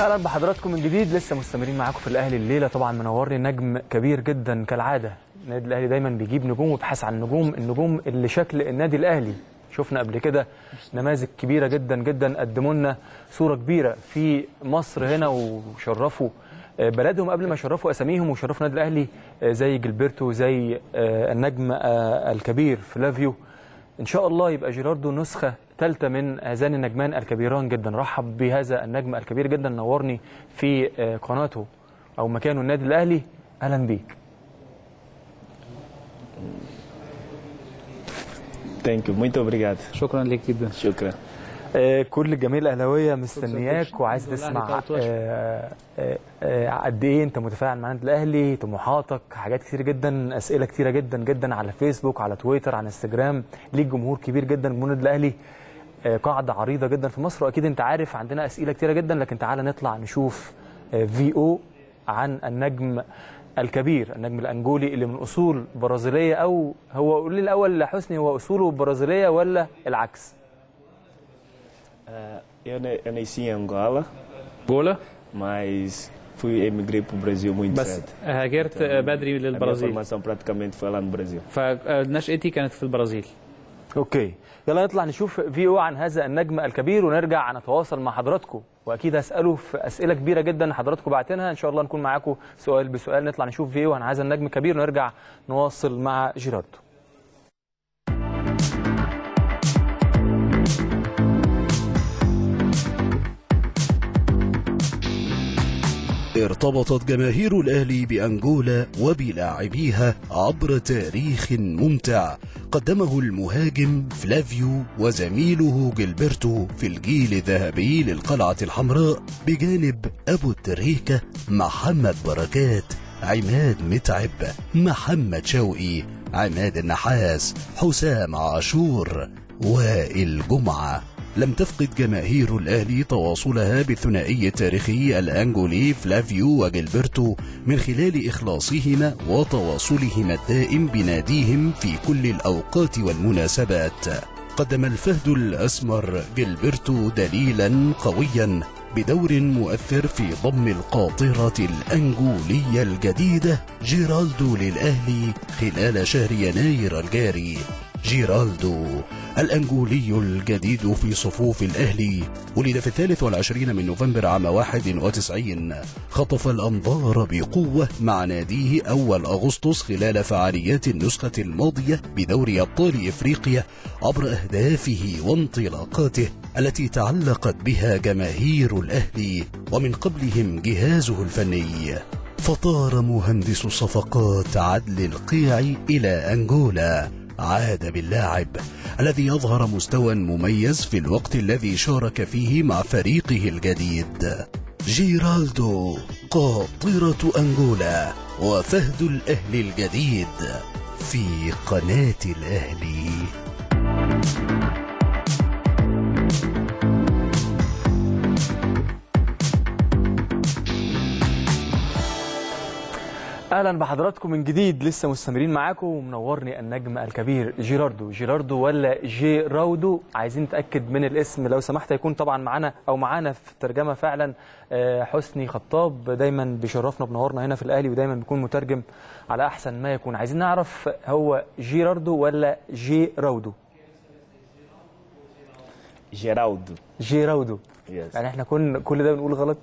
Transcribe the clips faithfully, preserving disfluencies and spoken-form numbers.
اهلا بحضراتكم من جديد. لسه مستمرين معاكم في الاهلي الليله. طبعا منورني نجم كبير جدا كالعاده. النادي الاهلي دايما بيجيب نجوم ويبحث عن نجوم، النجوم اللي شكل النادي الاهلي. شفنا قبل كده نماذج كبيره جدا جدا قدموا لنا صوره كبيره في مصر هنا وشرفوا بلدهم قبل ما يشرفوا اساميهم وشرفوا النادي الاهلي، زي جilberto، زي النجم الكبير فلافيو. ان شاء الله يبقى جيراردو نسخه ثالثه من هذان النجمان الكبيران جدا. رحب بهذا النجم الكبير جدا، نورني في قناته او مكانه النادي الاهلي. اهلا بيك. ثانك يو، muito obrigado. شكرا لك جدا. شكرا. آه كل الجماهير الاهلاويه مستنياك وعايز تسمع آه آه آه قد ايه انت متفاعل مع النادي الاهلي، طموحاتك، حاجات كتير جدا، اسئله كتيره جدا جدا على فيسبوك، على تويتر، على انستجرام. ليك جمهور كبير جدا من النادي الاهلي، آه قاعده عريضه جدا في مصر، واكيد انت عارف عندنا اسئله كتيره جدا. لكن تعالى نطلع نشوف آه في او عن النجم الكبير، النجم الانجولي اللي من اصول برازيليه. او هو قول لي الاول حسني، هو اصوله برازيليه ولا العكس؟ Uh, eu, eu nasci em Angola, بولا mas fui emigrei para o Brasil muito بس cedo. هاجرت بدري A minha للبرازيل، formação praticamente foi lá no Brasil. فنشأتي كانت في البرازيل. اوكي، يلا نطلع نشوف فيديو عن هذا النجم الكبير ونرجع نتواصل مع حضراتكم. واكيد هساله في اسئله كبيره جدا حضراتكم بعتينها، ان شاء الله نكون معاكم سؤال بسؤال. نطلع نشوف فيديو عن هذا النجم الكبير ونرجع نواصل مع جيراردو. ارتبطت جماهير الأهلي بأنجولا وبلاعبيها عبر تاريخ ممتع قدمه المهاجم فلافيو وزميله جilberto في الجيل الذهبي للقلعة الحمراء، بجانب أبو التريكة محمد بركات، عماد متعب، محمد شوقي، عماد النحاس، حسام عاشور، وائل جمعة. لم تفقد جماهير الأهلي تواصلها بالثنائي التاريخي الأنجولي فلافيو وجilberto من خلال إخلاصهما وتواصلهما الدائم بناديهم في كل الأوقات والمناسبات. قدم الفهد الأسمر جilberto دليلا قويا بدور مؤثر في ضم القاطرة الأنجولية الجديدة جيرالدو للأهلي خلال شهر يناير الجاري. جيرالدو الأنجولي الجديد في صفوف الأهلي ولد في الثالث والعشرين من نوفمبر عام واحد وتسعين. خطف الأنظار بقوة مع ناديه أول أغسطس خلال فعاليات النسخة الماضية بدوري أبطال إفريقيا عبر أهدافه وانطلاقاته التي تعلقت بها جماهير الأهلي ومن قبلهم جهازه الفني. فطار مهندس صفقات عدل القيع إلى أنجولا. عاد باللاعب الذي أظهر مستوى مميز في الوقت الذي شارك فيه مع فريقه الجديد. جيرالدو قاطرة أنجولا وفهد الأهلي الجديد في قناة الأهلي. اهلا بحضراتكم من جديد. لسه مستمرين معاكم ومنورني النجم الكبير جيراردو. جيراردو ولا جيراودو؟ عايزين نتاكد من الاسم لو سمحت. يكون طبعا معانا او معانا في الترجمه فعلا حسني خطاب، دايما بيشرفنا بنورنا هنا في الاهلي ودايما بيكون مترجم على احسن ما يكون. عايزين نعرف هو جيراردو ولا جيراودو؟ جيراودو. جيراودو. Yes. يعني احنا كن كل ده بنقول غلط.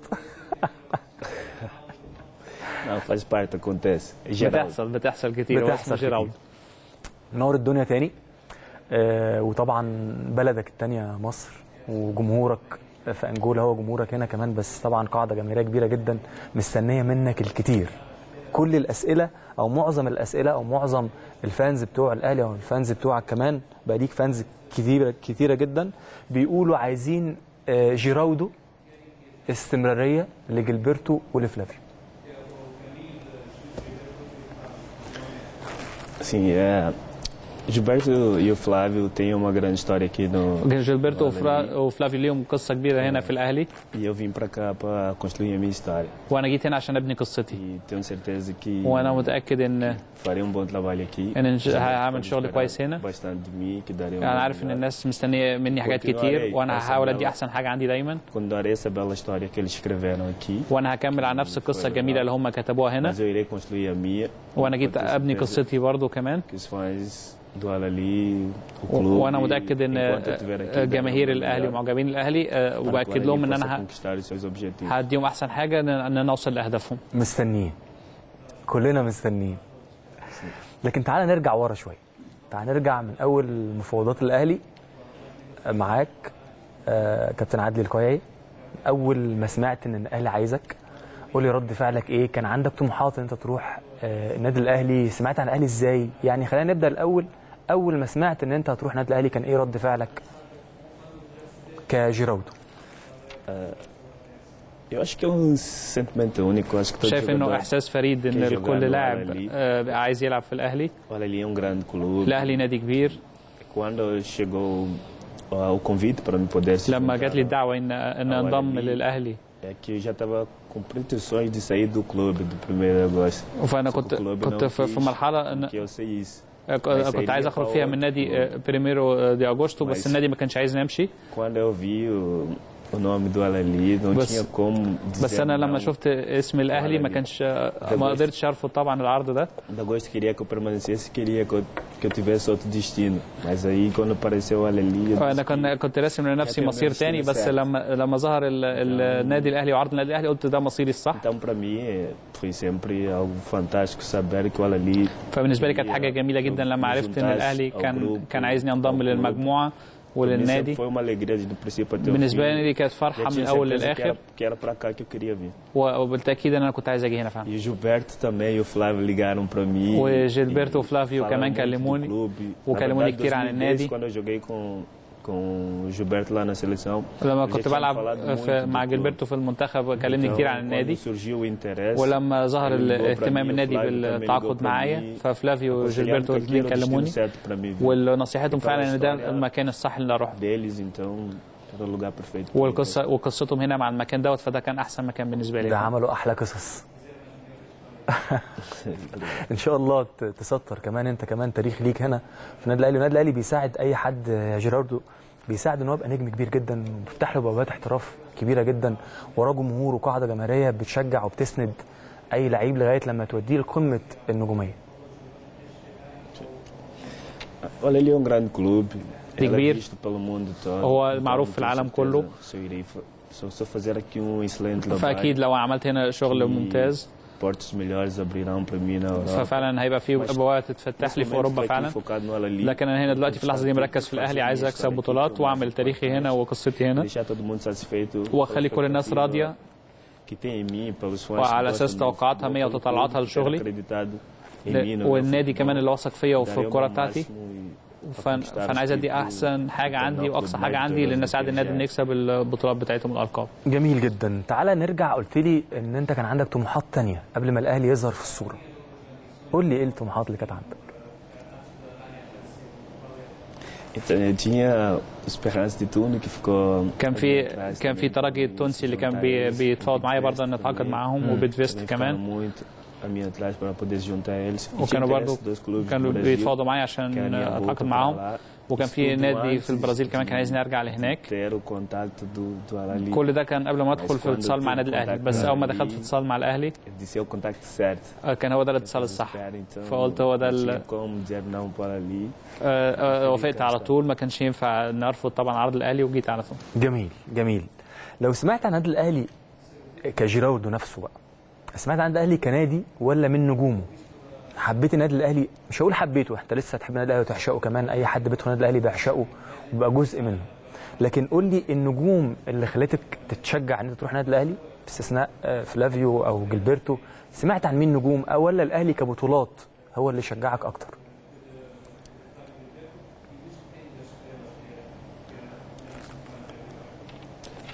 Não, faz parte, acontece. بتحصل بتحصل كتير. بتحصل جيراودو. نور الدنيا تاني. آه وطبعا بلدك التانية مصر وجمهورك في أنجولا هو جمهورك هنا كمان، بس طبعا قاعدة جماهيرية كبيرة جدا مستنية منك الكتير. كل الأسئلة أو معظم الأسئلة أو معظم الفانز بتوع الأهلي أو الفانز بتوعك كمان بقى ليك فانز كتيرة كتيرة جدا بيقولوا عايزين آه جيراودو استمرارية لجilberto ولفلافيو. Sim, é, Gilberto e o Flávio têm uma grande história aqui no. جيلبرتو وفرا- وفلافيو ليهم قصه كبيره هنا في الاهلي، E eu vim para cá para construir a minha história. وانا جيت هنا عشان ابني قصتي، E tenho certeza que وانا متاكد ان farei um bom trabalho aqui. ان إن- هعمل شغل كويس هنا. Bastante de mim, que darei um انا bom عارف ان trabalho. الناس مستنيه مني حاجات كتير، وانا هحاول ادي احسن حاجه عندي دايما، Continuarei essa bela história que eles escreveram aqui. وانا هكمل على نفس القصه الجميله اللي هم كتبوها هنا، Mas eu irei construir a minha. وانا جيت Eu tenho ابني certeza قصتي برضو كمان. Que os fãs do Al-Ahly, o و- clube. وانا متاكد ان enquanto eu estiver aqui, جماهير darei o الاهلي melhor ومعجبين الاهلي آه، para que o وباكد Al-Ahly لهم ان possa انا ه- conquistar os seus objetivos. هديهم احسن حاجه ان ان نوصل لاهدافهم. مستنيين، كلنا مستنيين. لكن تعالى نرجع ورا شويه، تعالى نرجع من اول مفاوضات الاهلي معاك آه، كابتن عادل القيعي. اول ما سمعت ان الاهلي عايزك، قول لي رد فعلك ايه؟ كان عندك طموحات ان انت تروح آه، النادي الاهلي؟ سمعت عن الاهلي ازاي؟ يعني خلينا نبدا الاول، اول ما سمعت ان انت هتروح النادي الاهلي كان ايه رد فعلك كجيراودو؟ Eu acho que é um sentimento único. Acho que todo شايف انه jogador. احساس فريد ان كي الكل جوغانو لاعب على لي. آه، عايز يلعب في الاهلي. O Al-Ahly é um grande clube. الاهلي نادي كبير. Quando chegou ah, o convite para me poder se لما juntar, جات لي الدعوه ان ان أو انضم على لي. للاهلي، é que eu já estava com pretensões de sair do clube do primeiro de agosto. فانا Só que كنت o clube كنت não في في quis مرحله ان que eu saísse. كنت عايز اخرج فيها من نادي آه، بريميرو دي اغوستو، بس كويس. النادي ما كانش عايزني امشي. Quando eu vi o, o nome do Al-Ahly, não بس- tinha como dizer بس انا لما não. شفت اسم الاهلي ما كانش ما قدرتش ارفض طبعا العرض ده. De agosto queria que eu permanecesse, queria que eu, que eu tivesse outro destino. Mas aí quando apareceu o Al-Ahly, eu انا disse كان كنت راسم لنفسي كان مصير نفسي تاني، بس مساعد. لما لما ظهر ال- ال- النادي الاهلي وعرض النادي الاهلي قلت ده مصيري الصح. então para mim eh, foi sempre algo fantástico saber que o Al-Ahly فبالنسبه لي كانت حاجه جميله جدا لما عرفت ان الاهلي كان كان عايزني انضم للمجموعه وللنادي. foi uma alegria de princípio até o بالنسبه fim. لي كانت Já فرحه من tinha الاول certeza que للاخر، era, que era para cá que eu queria vir. وبالتاكيد ان انا كنت عايز اجي هنا فعلا. E o Gilberto também e o Flávio ligaram para mim. وجيلبرتو e وفلافيو falaram كمان muito do كلموني clube. وكلموني Na verdade, كتير عن dois mil e dez, النادي. quando eu joguei com com o Gilberto lá na seleção. لما já كنت tinham بلعب falado في muito مع do clube. جيلبرتو في المنتخب كلمني Então, كتير عن quando النادي، surgiu o interesse, ولما ظهر ele ligou para الاهتمام mim, o النادي Flávio também بالتعاقد ligou para معايا، mim. ففلافيو aconselharam وجيلبرتو que الاثنين aquilo era o destino كلموني، certo para mim vir. ونصيحتهم Então, فعلا ان ده a história المكان الصح اللي اروح. deles, então era o lugar perfeito. para mim. والقصه وقصتهم هنا مع المكان دوت، فده كان احسن مكان بالنسبه ده لي. عملوا احلى قصص. ان شاء الله ت- تسطر كمان انت كمان تاريخ ليك هنا في النادي الاهلي. النادي الاهلي بيساعد اي حد يا جيراردو، بيساعد ان هو يبقى نجم كبير جدا، وبيفتح له بوابات احتراف كبيره جدا، وراه جمهور وقاعده جماهيريه بتشجع وبتسند اي لعيب لغايه لما توديه لقمه النجوميه. Olha, ele é um grande clube. Ele é كبير. visto pelo mundo todo. هو Então, معروف في tenho العالم certeza, كله. Se eu irei fa- se eu- se eu fazer aqui um excelente trabalho, فاكيد لو عملت هنا شغل que ممتاز، portas melhores abrirão para mim na Europa. ففعلا هيبقى في بوابات تتفتح لي في اوروبا فعلا. focado no Al-Ahly. لكن انا هنا دلوقتي في اللحظه دي مركز في الاهلي، عايز اكسب بطولات واعمل تاريخي هنا وقصتي هنا، Deixar todo mundo satisfeito. واخلي كل الناس راضيه، Que tem em mim, pelos fãs وعلى que اساس gostam do توقعاتها futebol, مية pelo وتطلعاتها clube, ter لشغلي. acreditado em mim, ل- no meu والنادي futebol. كمان اللي واثق فيا وفي Darei o الكره meu بتاعتي. máximo e فأنا conquistar فأنا os عايز ادي títulos, احسن حاجه عندي tornar o واقصى clube حاجه mais عندي، vitorioso لان do اساعد que النادي já ان é. يكسب البطولات بتاعتهم الالقاب. جميل جدا. تعالى نرجع، قلت لي ان انت كان عندك طموحات تانية قبل ما الاهلي يظهر في الصوره. قول لي ايه الطموحات اللي كانت عندك؟ Então, eu tinha o Esperance de Tuno que ficou. كان في كان في ترجي التونسي اللي كان بي بيتفاوض معايا برضه ان اتعاقد معاهم، وبيتفيست كمان، muito a mim atrás para poder juntar eles. وكانوا برضه كانوا بيتفاوضوا معايا عشان queriam voltar اتعاقد para معاهم. lá. وكان في Isso tudo نادي antes في البرازيل كمان كان عايزني ارجع لهناك. ter o contato do, do Al-Ahly. كل ده كان قبل ما ادخل في اتصال مع النادي الاهلي، بس اول ما دخلت في اتصال مع الاهلي De ser o contacto certo. كان هو ده الاتصال الصح، Então, فقلت هو ده não ال- tinha como dizer não para ali. آه، آه، وافقت على طول، ما كانش ينفع نرفض طبعا عرض الاهلي، وجيت على طول. جميل جميل. لو سمعت عن النادي الاهلي كجيراودو نفسه بقى، سمعت عن النادي الاهلي كنادي ولا من نجومه؟ حبيت النادي الاهلي؟ مش هقول حبيته، انت لسه هتحب النادي الاهلي وتعشقه كمان، اي حد بيدخل النادي الاهلي بيعشقه وبقى جزء منه. لكن قول لي النجوم اللي خلتك تتشجع ان انت تروح النادي الاهلي باستثناء آه، فلافيو او جilberto، سمعت عن مين نجوم او ولا الاهلي كبطولات هو اللي شجعك اكتر؟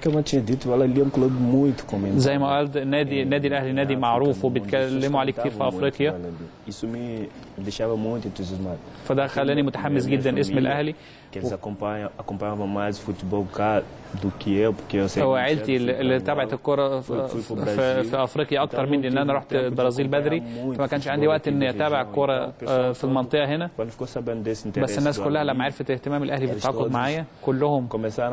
como eu tinha dito, o Al Ahly é um clube muito comentado. زي ما قال النادي النادي الاهلي نادي معروف وبيتكلموا عليه كتير في افريقيا. Isso me deixava muito entusiasmado. فده خلاني متحمس جدا اسم الاهلي. Que eles acompanham acompanhavam mais futebol cá do que eu, porque eu sei. هو عيلتي اللي تابعت الكرة في, في, في افريقيا اكتر مني، لان انا رحت البرازيل بدري، فما كانش عندي وقت اني اتابع الكرة في المنطقة هنا. بس الناس كلها لما عرفت اهتمام الاهلي بالتعاقد معايا كلهم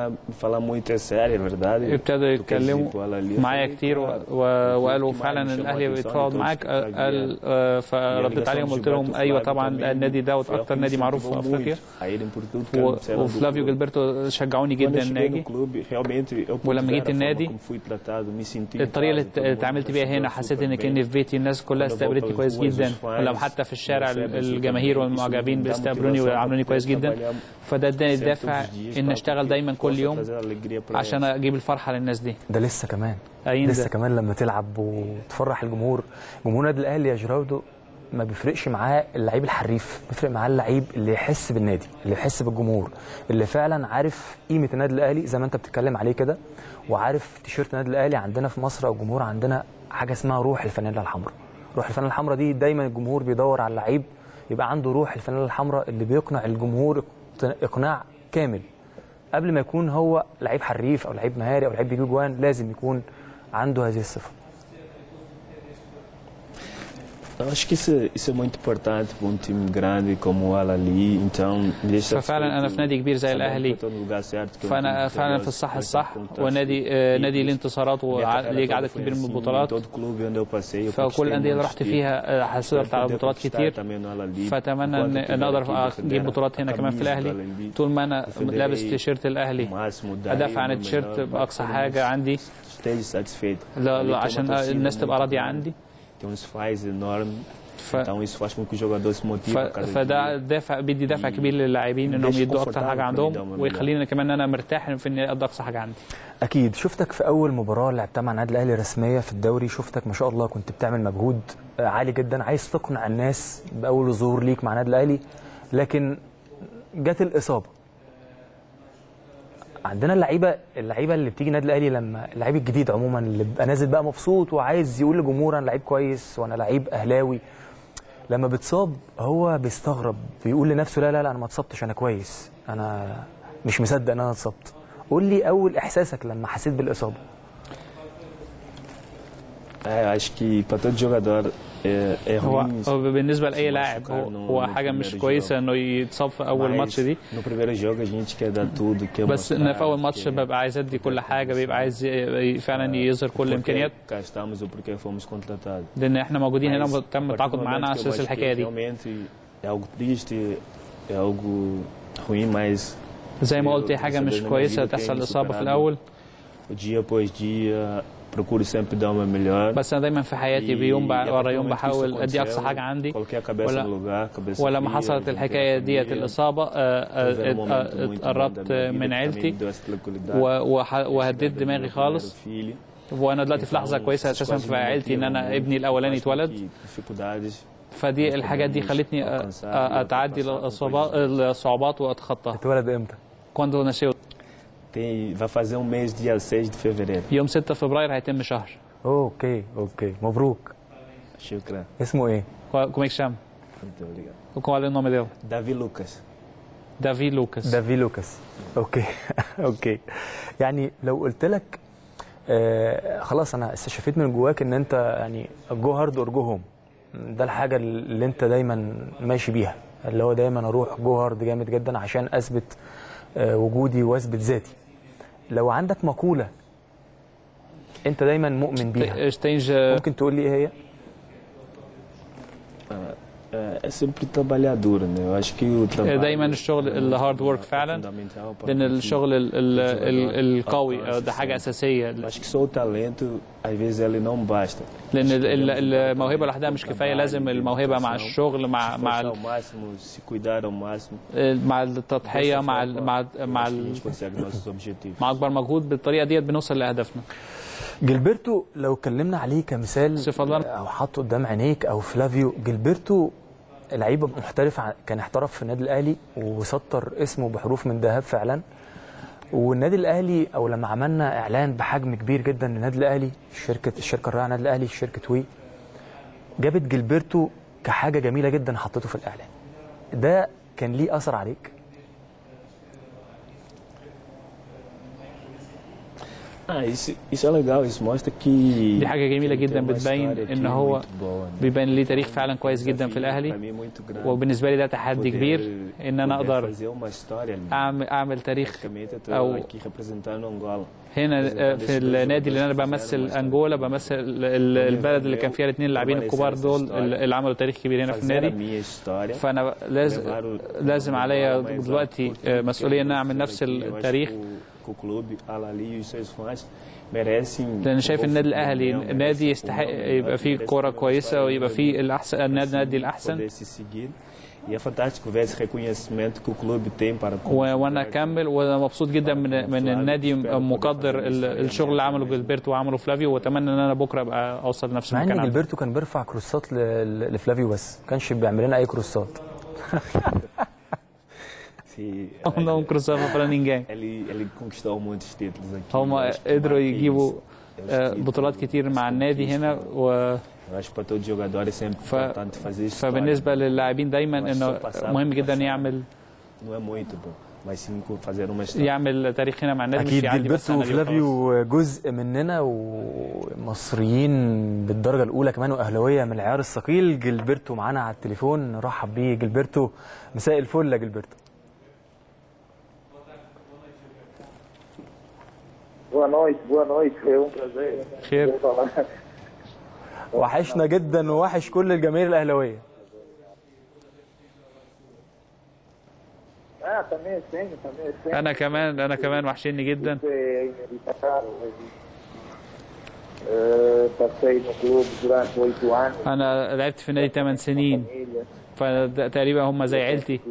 ابتدوا يتكلموا معايا كتير وقالوا فعلا الاهلي بيتفاوض معاك. قال فرديت عليهم قلت لهم ايوه طبعا النادي دوت اكتر نادي معروف في افريقيا، وفلافيو جilberto شجعوني جدا اني اجي. ولما جيت النادي الطريقه اللي اتعاملت بيها هنا حسيت ان كاني في بيتي، الناس كلها استقبلتني كويس جدا، ولما حتى في الشارع الجماهير والمعجبين بيستقبلوني ويعاملوني كويس جدا. فده اداني الدافع ان اشتغل دايما كل يوم عشان اجيب الفرحه للناس دي. ده لسه كمان لسه كمان لما تلعب وتفرح الجمهور. جمهور النادي الاهلي يا جيراردو ما بيفرقش معاه اللعيب الحريف، بيفرق معاه اللعيب اللي يحس بالنادي، اللي يحس بالجمهور، اللي فعلا عارف قيمه النادي الاهلي زي ما انت بتتكلم عليه كده، وعارف تيشيرت النادي الاهلي. عندنا في مصر او الجمهور عندنا حاجه اسمها روح الفانيلا الحمراء. روح الفانيلا الحمراء دي دايما الجمهور بيدور على اللعيب يبقى عنده روح الفانيلا الحمراء اللي بيقنع الجمهور اقناع كامل. قبل ما يكون هو لعيب حريف او لعيب مهاري او لعيب بيجيب جوان لازم يكون عنده هذه الصفه. Eu acho que isso, isso é muito importante para um time grande como o Al Ahly. Então, ففعلا انا في نادي كبير زي الاهلي، فانا فعلا في الصح الصح، ونادي نادي ليه انتصارات وليه عدد كبير من البطولات. فكل الانديه اللي رحت فيها حصلت على بطولات كتير، فاتمنى ان اقدر اجيب بطولات هنا كمان في الاهلي. طول ما انا لابس تيشيرت الاهلي ادافع عن التيشيرت باقصى حاجه عندي عشان الناس تبقى راضيه عندي. tem um esforço enorme. Então isso faz com que o jogador se motive. فده دافع بيدي دافع كبير للاعبين انهم يدوا اكتر حاجه عندهم، ويخليني كمان انا مرتاح في اني ادي اقصى حاجه عندي. اكيد شفتك في اول مباراه لعبتها مع النادي الاهلي رسميه في الدوري، شفتك ما شاء الله كنت بتعمل مجهود عالي جدا، عايز تقنع الناس باول ظهور ليك مع النادي الاهلي، لكن جت الاصابه. عندنا اللعيبه اللعيبه اللي بتيجي النادي الاهلي، لما اللعيب الجديد عموما اللي بيبقى نازل بقى مبسوط وعايز يقول لجمهور انا لعيب كويس وانا لعيب اهلاوي، لما بتصاب هو بيستغرب، بيقول لنفسه لا لا لا انا ما اتصبتش، انا كويس، انا مش مصدق ان انا اتصبت. قول لي اول احساسك لما حسيت بالاصابه. É, acho que para todo jogador é, é ruim. هو بالنسبه لاي لاعب هو حاجه مش كويسه انه يتصاب في اول ماتش دي. No primeiro jogo a gente quer dar tudo, quer بس ان في اول ماتش ببقى عايز ادي كل حاجه، بيبقى عايز فعلا يظهر كل الامكانيات. لان احنا موجودين هنا وتم التعاقد معانا على اساس الحكايه دي. زي ما قلت حاجه مش كويسه تحصل اصابه في الاول. dia após dia procuro sempre dar uma melhor. بس انا دايما في حياتي بيوم ورا يوم بحاول ادي اقصى حاجه عندي. ولما حصلت الحكايه ديت الاصابه اتقربت من عيلتي وهديت دماغي خالص، وانا دلوقتي في لحظه كويسه اساسا في عيلتي ان انا ابني الاولاني اتولد. فدي الحاجات دي خلتني اتعدي الصعوبات واتخطاها. اتولد امتى؟ quando nasceu. Tem, vai fazer um mês dia seis de fevereiro. يوم ستة فبراير هيتم شهر. اوكي اوكي مبروك. شكرا. اسمه ايه؟ Como é que chama? Muito obrigado. Qual é o nome dele? Davi Lucas. Davi Lucas. دافي لوكاس. اوكي اوكي. يعني لو قلت لك آه خلاص انا استشفيت من جواك ان انت يعني جو هارد اور جو هوم، ده الحاجه اللي انت دايما ماشي بيها، اللي هو دايما اروح جو هارد جامد جدا عشان اثبت وجودي واثبت ذاتي. لو عندك مقولة انت دايما مؤمن بيها ممكن تقول لي ايه هي؟ É sempre trabalhar duro, né? Eu acho que o trabalho دايما الشغل الهارد ورك فعلا، لان الشغل القوي ده حاجه اساسيه. acho que só o talento às vezes ele não basta. لان الموهبه لوحدها مش كفايه، لازم الموهبه مع الشغل مع مع مع التضحيه مع مع مع مع اكبر مجهود. بالطريقه ديت بنوصل لاهدافنا. جilberto لو اتكلمنا عليه كمثال او حاطه قدام عينيك او فلافيو، جilberto لعيب محترف كان احترف في النادي الاهلي وسطر اسمه بحروف من ذهب فعلا، والنادي الاهلي او لما عملنا اعلان بحجم كبير جدا للنادي الاهلي، شركه الشركه الراعيه النادي الاهلي شركه وي جابت جilberto كحاجه جميله جدا حطيته في الاعلان. ده كان ليه اثر عليك؟ Ah, isso, isso é legal, isso mostra que دي حاجة جميلة جدا بتبين ان هو بيبين ليه تاريخ فعلا كويس جدا في الاهلي، وبالنسبة لي ده تحدي كبير ان انا اقدر اعمل اعمل تاريخ. او هنا في النادي اللي انا بمثل انجولا، بمثل البلد اللي كان فيها الاثنين اللاعبين الكبار دول اللي عملوا تاريخ كبير هنا في النادي، فانا لازم لازم عليا دلوقتي مسؤولية ان اعمل نفس التاريخ. لأن شايف النادي الأهلي نادي يستحق يبقى فيه كورة كويسة ويبقى فيه الأحسن، النادي الأحسن. وأنا أكمل وأنا مبسوط جدا من من النادي مقدر الشغل اللي عمله جilberto وعمله فلافيو، وأتمنى إن أنا بكرة أبقى أوصل لنفس المكان. مع إن جilberto كان بيرفع كروسات لفلافيو بس ما كانش بيعمل لنا أي كروسات. não cruzava para ninguém. هم قدروا يجيبوا بطولات كتير مع النادي هنا، و ف... فبالنسبة للاعبين دايما انه مهم جدا يعمل يعمل تاريخ هنا مع النادي. اكيد جilberto وفلافيو جزء مننا ومصريين بالدرجة الأولى كمان وأهلاوية من العيار الثقيل. جilberto معانا على التليفون، نرحب بيه. جilberto مساء الفل يا جilberto. Boa noite, boa noite, foi um prazer. خير. وحشنا جدا ووحش كل الجماهير الأهلاوية. Ah, também sim, também sim. أنا كمان أنا كمان وحشني جدا. Passei no clube durante oito anos. أنا لعبت في النادي ثمان سنين، فتقريبا هم زي عيلتي.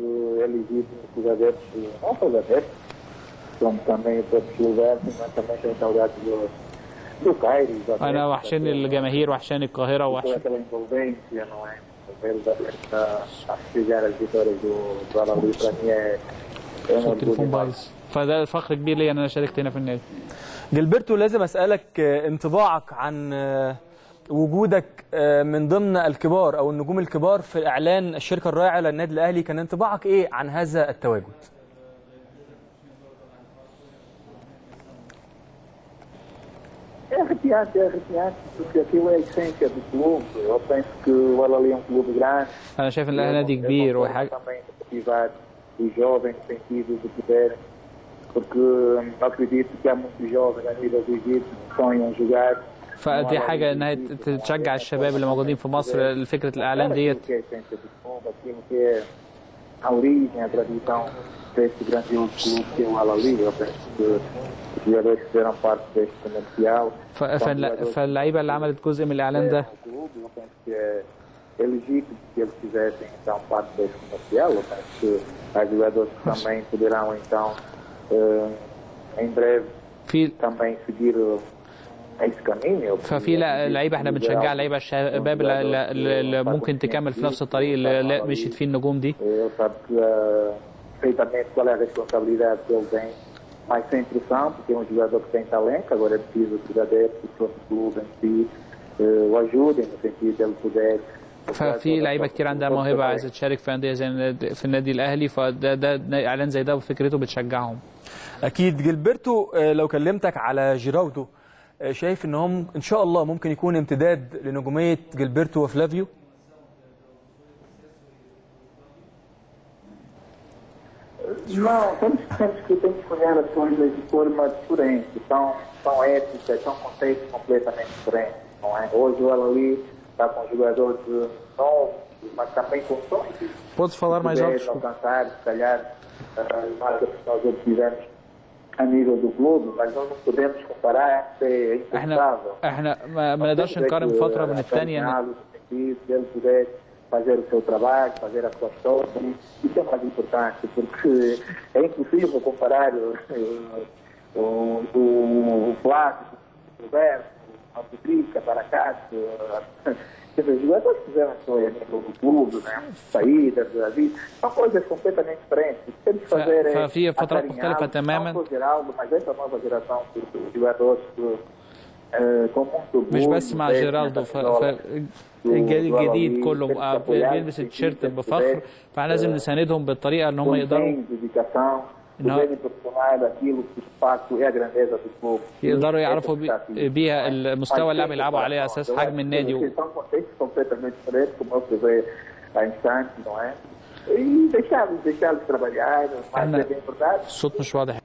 أنا وحشني الجماهير، وحشاني القاهرة، وحشاني التليفون بايظ. فده فخر كبير لي ان انا شاركت هنا في النادي. جilberto لازم اسالك انطباعك عن وجودك من ضمن الكبار او النجوم الكبار في اعلان الشركه الراعيه للنادي الاهلي، كان انطباعك ايه عن هذا التواجد؟ É arrepiante, é arrepiante, porque aquilo é a essência do clube. Eu penso que o Al-Ahly é um clube grande. أنا شايف إن الأهلي نادي كبير وحاجة. também motivar os jovens no sentido de poder, porque acredito que há muitos jovens a nível do Egito que sonham jogar. فدي حاجة إنها تشجع الشباب اللي موجودين في مصر لفكرة الإعلان ديت. Que é a essência do clube, aquilo que é a origem, a tradição deste grandioso clube que é o Al-Ahly. Eu penso que jogadores que fizeram parte deste comercial. فاللعيبة اللي عملت جزء من الإعلان ده. Eu penso que é legítimo que eles fizessem então parte deste comercial. Eu penso que há jogadores que também poderão então em breve também seguir esse caminho. ففي لعيبة احنا بنشجع لعيبة الشباب اللي ممكن تكمل في نفس الطريق اللي مشيت فيه النجوم دي. Eu sabe perfeitamente qual é a responsabilidade que ele tem. Mas sem pressão, porque é um jogador que tem talento, agora é preciso que os adeptos, o próprio clube em si, o ajudem no sentido de ele poder. ففي لعيبه كتير عندها موهبه عايزه تشارك في انديه زي في النادي الاهلي، فده ده اعلان زي ده وفكرته بتشجعهم. اكيد. جilberto لو كلمتك على جيراودو، شايف ان هم ان شاء الله ممكن يكون امتداد لنجوميه جilberto وفلافيو؟ Não, temos, temos, que, temos que olhar as coisas de forma diferente. São, são éticas, são conceitos completamente diferentes. Não é? Hoje o Al-Ahly está com jogadores novos, mas também com sonhos. Podes falar mais alto? Alcançar, se calhar, as marcas que nós obtivemos a nível do clube, mas nós não podemos comparar, é impensável. احنا ما نقدرش نقارن فتره من الثانيه. fazer o seu trabalho, fazer a sua história, isso é mais importante, porque é impossível comparar o, o, o, o Flávio, o Roberto, o Rodrigo, a Baracate, Os jogadores fizeram história dentro do clube, né? Saídas, são coisas completamente diferentes. Temos que fazer ففي فترات مختلفة تماما. mas essa nova geração de jogadores com muito مش بس مع جيرالدو، الجيل الجديد كله بيلبس التيشيرت بفخر، فاحنا لازم نساندهم بالطريقه ان هم يقدروا يقدروا يعرفوا بيها المستوى اللي بيلعبوا عليه اساس حجم النادي و... احنا الصوت مش واضح.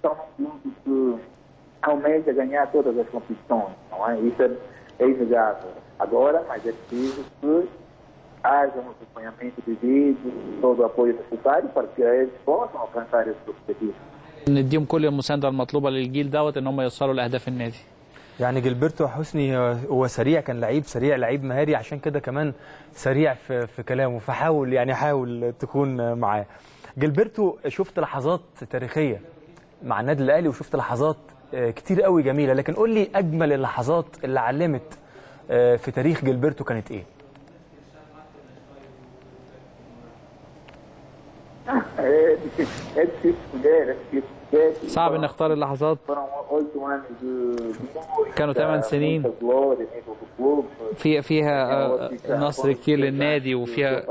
almeja ganhar todas as competições, não é? Isso é, é inegável. Agora, mas é preciso que haja um acompanhamento devido, todo o apoio necessário para que eles possam alcançar esses objetivos. نديهم كل المساندة المطلوبة للجيل دوت ان هم يوصلوا لاهداف النادي. يعني جilberto حسني هو سريع، كان لعيب سريع، لعيب مهاري، عشان كده كمان سريع في في كلامه، فحاول يعني حاول تكون معاه. جilberto شفت لحظات تاريخية مع النادي الاهلي وشفت لحظات كتير قوي جميله، لكن قول لي اجمل اللحظات اللي علمت في تاريخ جilberto كانت ايه؟ صعب ان نختار اللحظات. كانوا ثمان سنين في فيها نصر كتير للنادي وفيها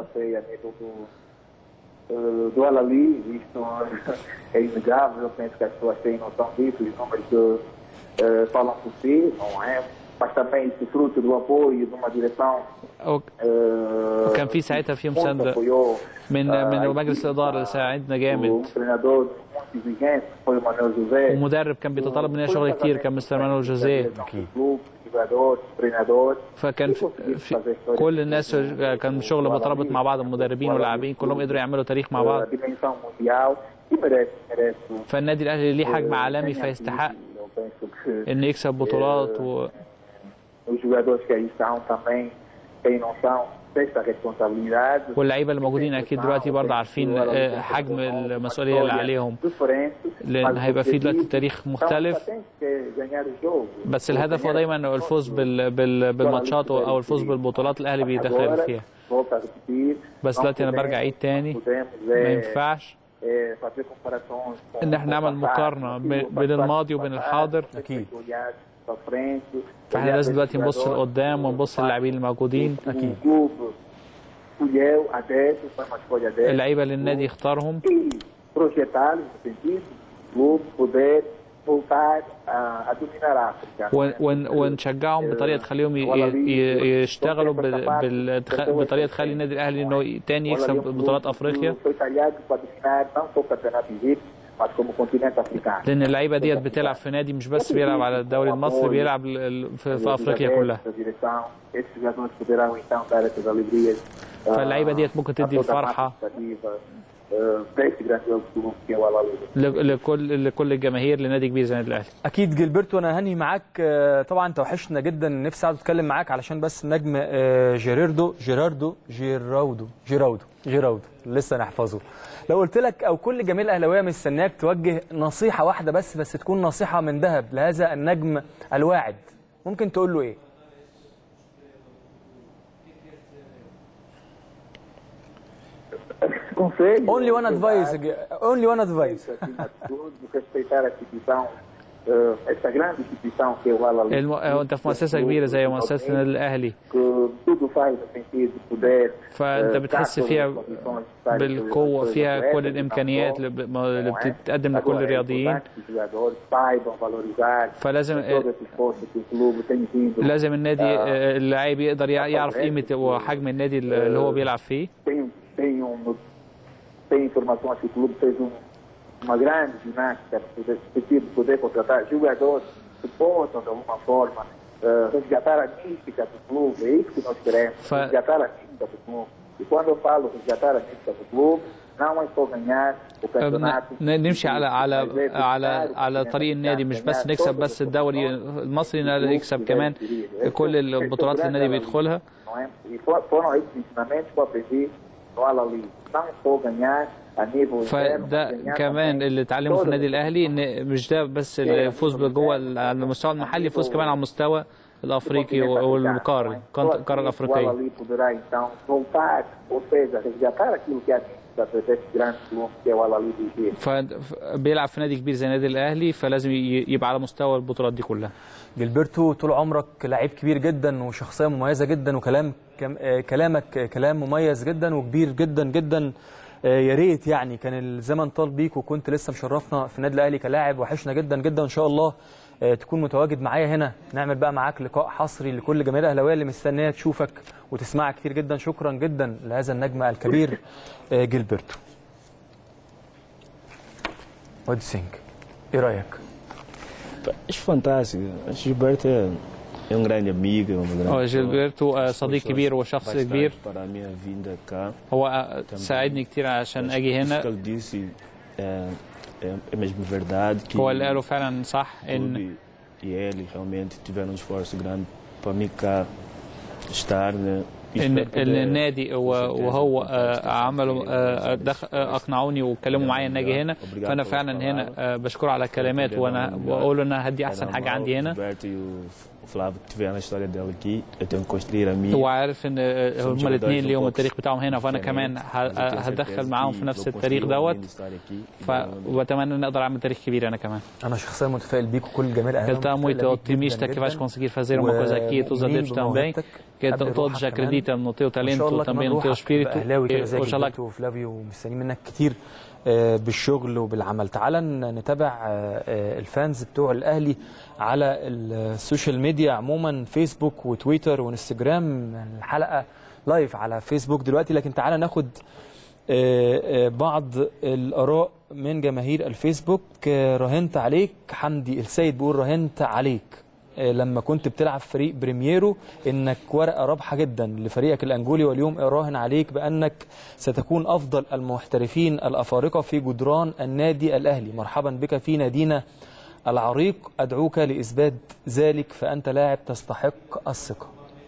do Alali, isto é inegável, eu penso que as pessoas têm noção disso, os números que uh, falam por si, não é? Mas também isso fruto do apoio de uma direção. وكان في ساعتها في مساندة من من مجلس الإدارة اللي ساعدنا جامد. ومدرب كان بيتطلب مننا شغل كتير كان مستر مانويل جوزيه. فكان في كل الناس كان شغل مترابط مع بعض، المدربين واللاعبين كلهم قدروا يعملوا تاريخ مع بعض. فالنادي الاهلي ليه حجم عالمي فيستحق ان يكسب بطولات و واللعيبه اللي موجودين اكيد دلوقتي برضه عارفين حجم المسؤوليه اللي عليهم، لان هيبقى في دلوقتي تاريخ مختلف. بس الهدف هو دايما الفوز بال... بال... بالماتشات او الفوز بالبطولات الاهلي بيدخل فيها. بس دلوقتي انا برجع عيد تاني، ما ينفعش ان احنا نعمل مقارنه بين الماضي وبين الحاضر. اكيد فاحنا لازم دلوقتي نبص لقدام ونبص للاعبين الموجودين. اكيد اللعيبه اللي النادي يختارهم ونشجعهم بطريقه تخليهم يشتغلوا بطريقه تخلي النادي الاهلي انه تاني يكسب بطولات افريقيا، لان اللعيبه ديت بتلعب في نادي مش بس بيلعب على الدوري المصري، بيلعب في افريقيا كلها. فاللعيبه ديت ممكن تدي الفرحه لكل لكل الجماهير لنادي كبير زي النادي الاهلي. اكيد جilberto انا هنهي معاك، طبعا توحشنا جدا، نفسي اقعد اتكلم معاك علشان بس نجم جيراردو جيراردو جيراودو جيراودو جيراودو لسه نحفظه. لو قلت لك او كل جماهير الاهلاويه مستنياك توجه نصيحه واحده بس بس تكون نصيحه من ذهب لهذا النجم الواعد، ممكن تقول له ايه؟ Only one advice. Only one advice. الم... انت في مؤسسه كبيره زي مؤسسه النادي الاهلي، فانت بتحس فيها بالقوه، فيها كل الامكانيات اللي بتتقدم لكل الرياضيين. فلازم لازم النادي اللاعب يقدر يعرف قيمه وحجم النادي اللي هو بيلعب فيه. Tem informações que o clube fez um, uma grande ginástica no sentido de poder contratar jogadores que possam, de alguma forma, uh, resgatar a mística do clube. É isso que nós queremos, Fa... resgatar a mística do clube. E quando eu falo resgatar a mística do clube, não é só ganhar o campeonato. نمشي على على على على طريق النادي، مش بس نكسب بس الدوري المصري، نكسب كمان كل البطولات اللي النادي بيدخلها. Foram esses ensinamentos que eu aprendi no Alali. فده كمان اللي اتعلمه في النادي الاهلي، ان مش ده بس الفوز جوه على المستوى المحلي، فوز كمان على مستوى الافريقي والقاري القاره الافريقيه. فبيلعب في نادي كبير زي النادي الاهلي، فلازم يبقى على مستوى البطولات دي كلها. جilberto طول عمرك لعيب كبير جدا وشخصيه مميزه جدا، وكلام كلامك كلام مميز جدا وكبير جدا جدا. يا ريت يعني كان الزمن طال بيك وكنت لسه مشرفنا في النادي الاهلي كلاعب، وحشنا جدا جدا. وان شاء الله تكون متواجد معايا هنا، نعمل بقى معاك لقاء حصري لكل جماهير الاهلاويه اللي مستنيه تشوفك وتسمعك كتير جدا. شكرا جدا لهذا النجم الكبير جilberto. اوديسينج، ايه رايك؟ Acho fantástico. Acho que Gilberto é, é um grande amigo, um grande. جilberto صديق كبير وشخص كبير. Para a minha vinda cá. هو ساعدني كتير عشان اجي هنا. É mesmo verdade que هو اللي قاله فعلا صح ان e ele realmente tiveram um esforço grande para mim cá estar. ان النادي وهو عملوا اقنعوني واتكلموا معايا ان اجي هنا، فانا فعلا هنا بشكره على الكلمات، وانا بقول ان هدي احسن حاجه عندي هنا. هو عارف ان هما الاثنين ليهم التاريخ بتاعهم هنا، فانا كمان هدخل معاهم في نفس التاريخ دوت، فبتمنى ان اقدر اعمل تاريخ كبير انا كمان. انا شخصيا متفائل بيك وكل جماهير الاهلي. Ele está muito otimista que vais conseguir fazer uma coisa aqui, tu os adeptos também, que todos acreditam no teu talento, também no teu espírito. وإن وفلافيو ومستنيين منك كتير بالشغل وبالعمل. تعال نتابع الفانز بتوع الاهلي على السوشيال ميديا عموما، فيسبوك وتويتر وانستجرام. الحلقه لايف على فيسبوك دلوقتي، لكن تعال ناخد بعض الاراء من جماهير الفيسبوك. راهنت عليك، حمدي السيد بيقول راهنت عليك لما كنت بتلعب فريق بريميرو انك ورقه رابحه جدا لفريقك الانجولي، واليوم اراهن عليك بانك ستكون افضل المحترفين الافارقه في جدران النادي الاهلي. مرحبا بك في نادينا العريق، ادعوك لاثبات ذلك، فانت لاعب تستحق الثقه.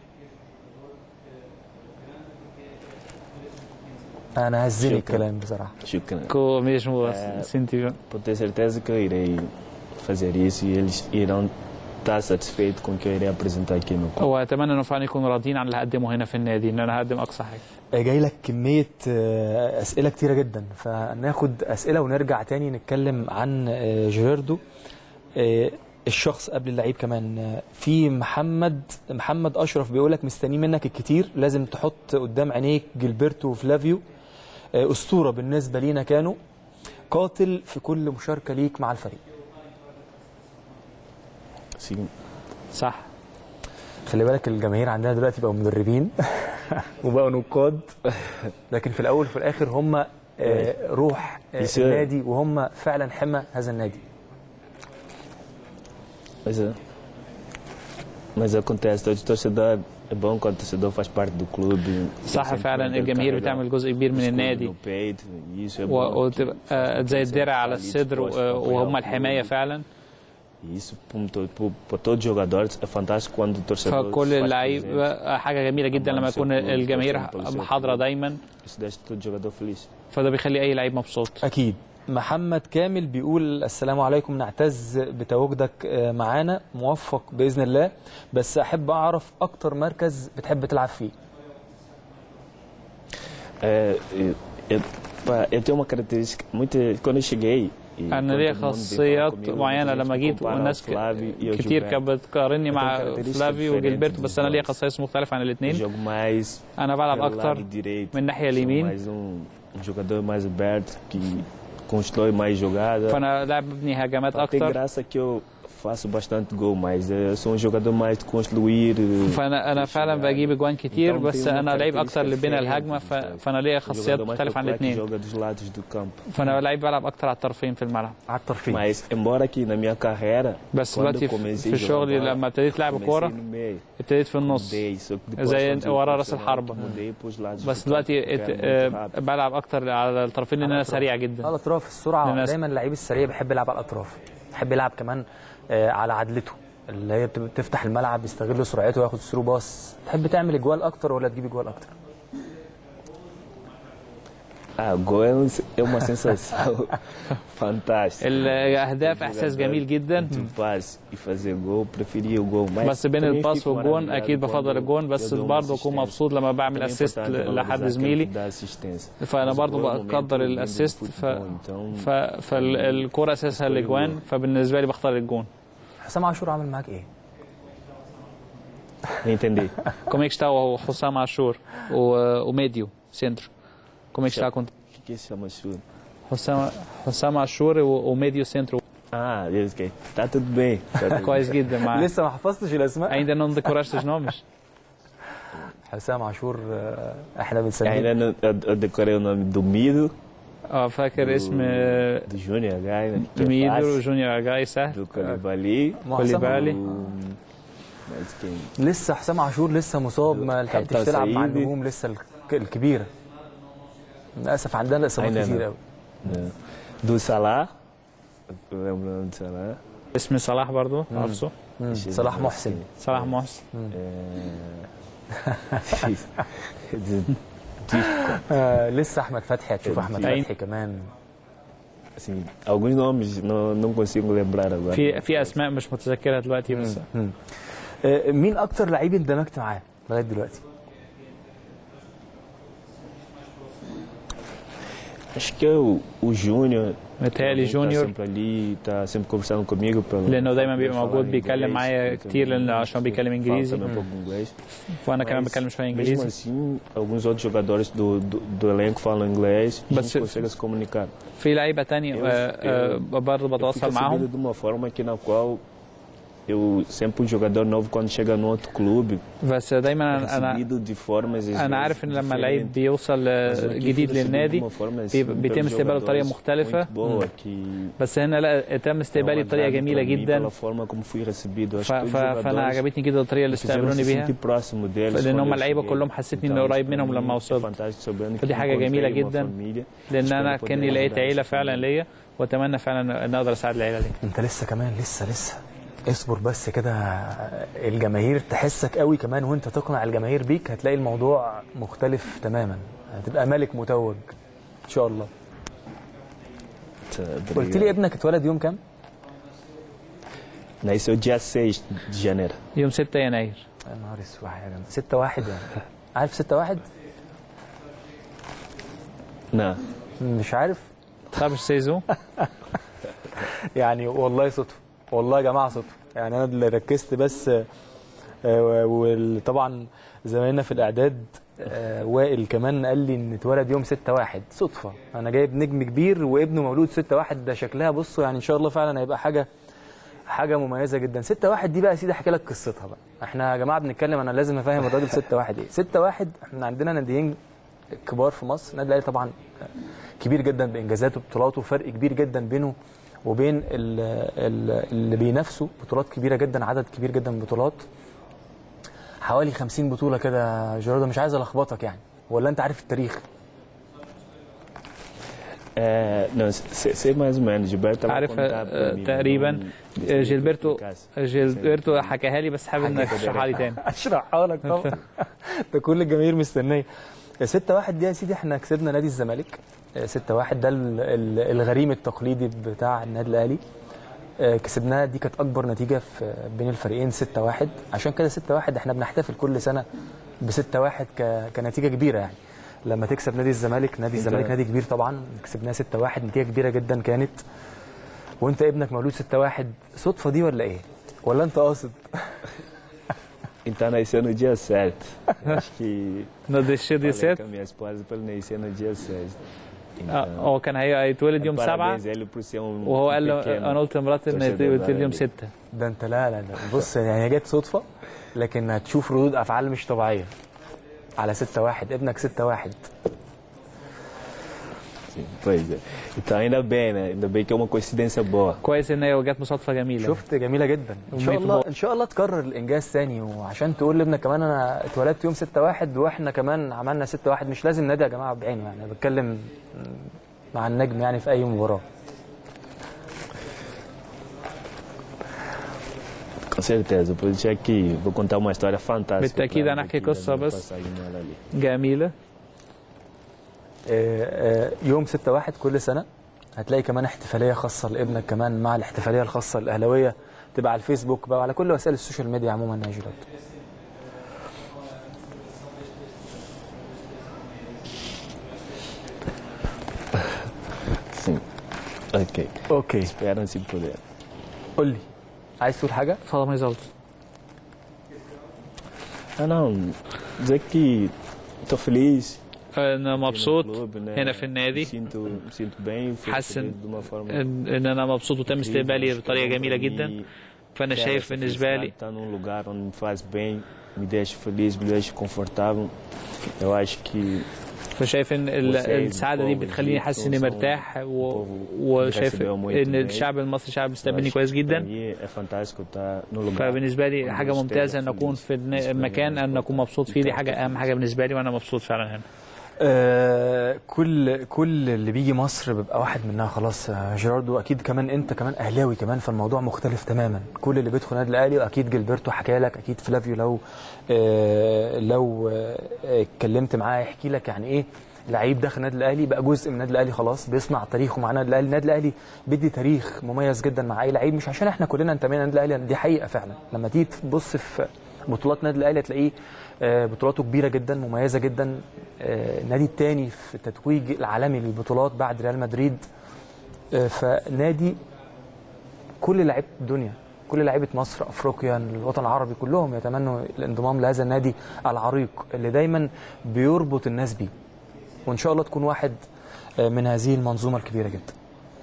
انا هزني الكلام بصراحه. شكرا. Com mesmo sentimento. Pode ter certeza que eu irei fazer isso e eles irão estar satisfeitos com o que eu irei apresentar aqui no clube. واتمنى انه فعلا يكونوا راضيين عن اللي هقدمه هنا في النادي، ان انا هقدم اقصى حاجه. جاي لك كميه اسئله كتيره جدا، فناخد اسئله ونرجع تاني نتكلم عن جيراردو الشخص قبل اللعيب كمان. في محمد محمد اشرف بيقول لك مستني منك الكتير، لازم تحط قدام عينيك جilberto وفلافيو، اسطوره بالنسبه لينا، كانوا قاتل في كل مشاركه ليك مع الفريق. صح. خلي بالك الجماهير عندنا دلوقتي بقوا مدربين وبقوا نقاد، لكن في الاول وفي الاخر هم روح النادي، وهم فعلا حمى هذا النادي. Mas, mas acontece, todo torcedor é bom quando o torcedor faz parte do clube. صح فعلا الجماهير بتعمل جزء كبير من النادي، وتبقى زي الدرع على الصدر وهم الحماية فعلا. Isso para todos os jogadores é fantástico quando o torcedor. فكل اللعيبة حاجة جميلة جدا لما يكون الجماهير حاضرة دايما. Isso deixa todo jogador feliz. فده بيخلي أي لعيب مبسوط. أكيد. محمد كامل بيقول السلام عليكم، نعتز بتواجدك معانا، موفق بإذن الله، بس أحب أعرف أكتر مركز بتحب تلعب فيه. Eu tenho uma característica muito quando eu cheguei. أنا ليا خاصيات معينة لما جيت، والناس كتير كانت بتقارني مع فلافيو وجilberto، بس أنا ليا خصائص مختلفة عن الاثنين. أنا بلعب أكتر من الناحية اليمين، constrói mais jogada. فأنا لاعب ببني هجمات أكتر. graça que eu faço bastante gol, mas eu sou um jogador mais de construir. فأنا أنا فعلا بجيب أجوان كتير، بس أنا لعيب أكتر لبناء الهجمة، فأنا ليا خاصيات مختلفة عن الاثنين. فأنا لعيب بلعب أكتر على الطرفين في الملعب. على الطرفين. mas embora aqui na minha carreira. بس دلوقتي في شغلي لما ابتديت لعب كورة ابتديت في النص زي ورا راس الحربة، بس دلوقتي بلعب أكتر على الطرفين لأن أنا سريع جدا. على الأطراف السرعة، دايما اللعيب السريع بيحب يلعب على الأطراف، بيحب يلعب كمان على عدلته اللي هي بتفتح الملعب، يستغل سرعته وياخد ثرو باص. تحب تعمل اجوال اكتر ولا تجيب اجوال اكتر؟ Ah, gol é uma sensação fantástica. الاهداف احساس جميل جدا. passe e fazer gol, preferia o gol. بس بين الباس والجون اكيد بفضل الجون، بس برضه اكون مبسوط لما بعمل اسيست لحد زميلي، فانا برضه بقدر الاسيست. ف... ف... فالكوره اساسها الاجوان، فبالنسبه لي بختار الجون. حسام عاشور عمل معاك ايه؟ Entendi. Como é que está o Hussam Achour, o, o médio, centro? Como é que está a conta? O que se chama Achour? Hussam, Hussam Achour, o, o médio centro. Ah, Deus que tá tudo bem. Tá tudo كويس جدا معاه. لسه ما حفظتش الاسماء. ainda não decoraste os nomes? حسام عاشور احنا بنسميه. Ainda não, eu decorei o nome do Mido. اه فاكر اسم do Júnior H, né? ميدو جونيور اجاي سهل. do Koulibaly. كوليبالي. Mas quem? لسه حسام عاشور لسه مصاب، ما لحقتش تلعب مع النجوم لسه الك- الكبيره. للاسف عندنا اصابات Ainda كتير não. قوي. Não. Do Salah. Lembrando do Salah. اسم صلاح برضو عارفه؟ صلاح محسن. صلاح محسن. آه لسه احمد فتحي، هتشوف احمد أين؟ فتحي كمان. Assim, alguns nomes não, não consigo lembrar agora. في في اسماء مش متذكرها دلوقتي بس. آه مين اكتر لعيب اندمجت معاه لغايه دلوقتي؟ Acho que é o, o Júnior. متهيألي Tá جونيور، sempre ali, tá sempre conversando comigo. Pelo, لانه دايما بيبقى falar موجود بيتكلم inglês, معايا porque كتير، لانه عشان بيتكلم falo انجليزي، também um pouco inglês. وانا كمان Mas, بتكلم شويه mesmo انجليزي. assim, alguns outros jogadores do, do, do elenco falam inglês e a Mas gente se- consegue se comunicar. في لعيبه تانية آه، آه، برضه Eu fico بتواصل recebido معاهم. de uma forma que na qual eu sempre um jogador novo quando chega no outro clube بس دايما انا انا recebido de formas às انا vezes عارف ان لما diferentes. لعيب بيوصل Mas آه، aqui جديد fui recebido de للنادي uma forma, assim, بيبقى- بيتم pelos استقباله بطريقه jogadores مختلفه. muito boa, que بس هنا لا تم استقبالي é um بطريقه agrado جميله para mim جدا. pela forma como fui recebido. Acho ف- que os ف- فانا jogadores عجبتني جدا الطريقه اللي fizeram استقبلوني se بيها، sentir próximo deles لان quando هم eu اللعيبه cheguei. كلهم حسيتني Então, انه قريب isso منهم para لما mim é وصلت. fantástico sabendo que فدي حاجه جميله encontrei uma جدا، família. لان Espero انا poder كاني لقيت ajudar عيله essa فعلا família. ليا، واتمنى فعلا ان اقدر اساعد العيله دي. انت لسه كمان لسه لسه اصبر بس كده، الجماهير تحسك قوي كمان، وانت تقنع الجماهير بيك هتلاقي الموضوع مختلف تماما، هتبقى ملك متوج ان شاء الله. قلت لي ابنك اتولد يوم كام؟ Nasceu dia seis de janeiro. يوم ستة يناير. يا نهار اسود يا جماعه، ستة واحد يعني. عارف ستة واحد؟ Não. مش عارف طب سيزو يعني، والله صدفه، والله يا جماعه صدفه يعني. انا اللي ركزت بس، آه، وطبعا زمايلنا في الاعداد آه، وائل كمان قال لي ان اتولد يوم ستة واحد صدفه. انا جايب نجم كبير وابنه مولود ستة واحد، ده شكلها بصوا يعني ان شاء الله فعلا هيبقى حاجه حاجه مميزه جدا. ستة واحد دي بقى يا سيدي احكي لك قصتها بقى. احنا يا جماعه بنتكلم، انا لازم افهم الراجل ستة واحد ايه. ستة واحد احنا عندنا ناديين كبار في مصر، النادي الاهلي طبعا كبير جدا بانجازاته وبطولاته، فرق كبير جدا بينه وبين ال- ال- اللي بينافسوا، بطولات كبيره جدا، عدد كبير جدا من البطولات، حوالي خمسين بطوله كده. جيرارdo مش عايز الخبطك يعني، ولا انت عارف التاريخ؟ É, não, sei, sei mais ou menos. Gilberto ela عارف contava pra آه، mim, تقريبا não- não sei جيلبرتو explicasse. جيلبرتو حكاها لي، بس حابب انك تشرحها لي تاني. اشرحها لك طبعا. ده كل الجماهير مستنيه. ستة واحد دي يا سيدي احنا كسبنا نادي الزمالك ستة واحد، ده ال- ال- الغريم التقليدي بتاع النادي الاهلي. آه، كسبناها، دي كانت اكبر نتيجه في بين الفريقين ستة واحد. عشان كده ستة واحد احنا بنحتفل كل سنه ب ستة واحد ك- كنتيجه كبيره يعني. لما تكسب نادي الزمالك، نادي الزمالك نادي كبير طبعا، كسبناه ستة واحد، نتيجه كبيره جدا كانت. وانت ابنك مولود ستة واحد، صدفه دي ولا ايه؟ ولا انت قاصد؟ Então nasceu no dia certo. Acho que No deixa de falei ser. com a minha esposa para ele nascer no dia seis. آه، هو كان هي- هيتولد يوم سبعة، Parabéns a ele por ser um وهو قال له pequeno. انا قلت لمراتي ان يتولد يوم ستة. ده انت لا لا لا بص يعني هي جت صدفه، لكن هتشوف ردود افعال مش طبيعيه على ستة واحد. ابنك ستة واحد. Sim, pois é. Então ainda bem, né? Ainda bem que é uma coincidência boa. كويس ان هي جت مصادفه جميله. شفت جميله جدا. ان شاء الله ان شاء الله تكرر الانجاز ثاني، وعشان تقول لابنك كمان انا اتولدت يوم ستة واحد واحنا كمان عملنا ستة واحد. مش لازم نادي يا جماعه بعينه يعني، انا بتكلم مع النجم يعني في اي مباراه. Com certeza. Vou deixar aqui, vou contar uma história fantástica. بالتأكيد pra أنا ele أحكي aqui, قصة da minha بس passagem nela ali. جميله. يوم ستة واحد كل سنه هتلاقي كمان احتفاليه خاصه لابنك كمان مع الاحتفاليه الخاصه الاهلاويه، تبقى على الفيسبوك بقى وعلى كل وسائل السوشيال ميديا عموما يا جيرالدو. Sim. Ok. اوكي Esperam-se poder. قول لي عايز تقول حاجه؟ اتفضل يا زلط. Ah, não. Dizer que estou feliz. انا مبسوط clube, né? هنا في النادي. Me sinto, me sinto bem. Fui حاسس recebido de uma forma ان إن انا مبسوط وتم استقبالي بطريقه جميله جدا. فانا شايف بالنسبه لي estar num lugar onde me faz bem, me deixa feliz, me deixa confortável. Eu acho que فشايف ان السعاده دي بتخليني حاسس اني مرتاح و... وشايف ان الشعب المصري شعب بيستقبلني كويس جدا. فبالنسبه لي حاجه ممتازه ان اكون في المكان ان اكون مبسوط فيه، دي حاجه اهم حاجه بالنسبه لي وانا مبسوط فعلا هنا. آه كل كل اللي بيجي مصر بيبقى واحد منها خلاص يا جيراردو. اكيد كمان انت كمان اهلاوي كمان، فالموضوع مختلف تماما. كل اللي بيدخل النادي الاهلي، واكيد جilberto حكى لك، اكيد فلافيو لو آه لو اتكلمت آه معاه يحكي لك يعني ايه لعيب داخل النادي الاهلي بقى جزء من النادي الاهلي، خلاص بيصنع تاريخه مع النادي الاهلي. النادي الاهلي بيدي تاريخ مميز جدا مع اي لعيب، مش عشان احنا كلنا انتمينا للنادي الاهلي، دي حقيقه فعلا. لما تيجي تبص في بطولات النادي الاهلي هتلاقيه بطولاته كبيره جدا مميزه جدا. النادي الثاني في التتويج العالمي للبطولات بعد ريال مدريد. فنادي كل لعيبه الدنيا، كل لعيبه مصر، افريقيا، الوطن العربي، كلهم يتمنوا الانضمام لهذا النادي العريق اللي دايما بيربط الناس بيه. وان شاء الله تكون واحد من هذه المنظومه الكبيره جدا.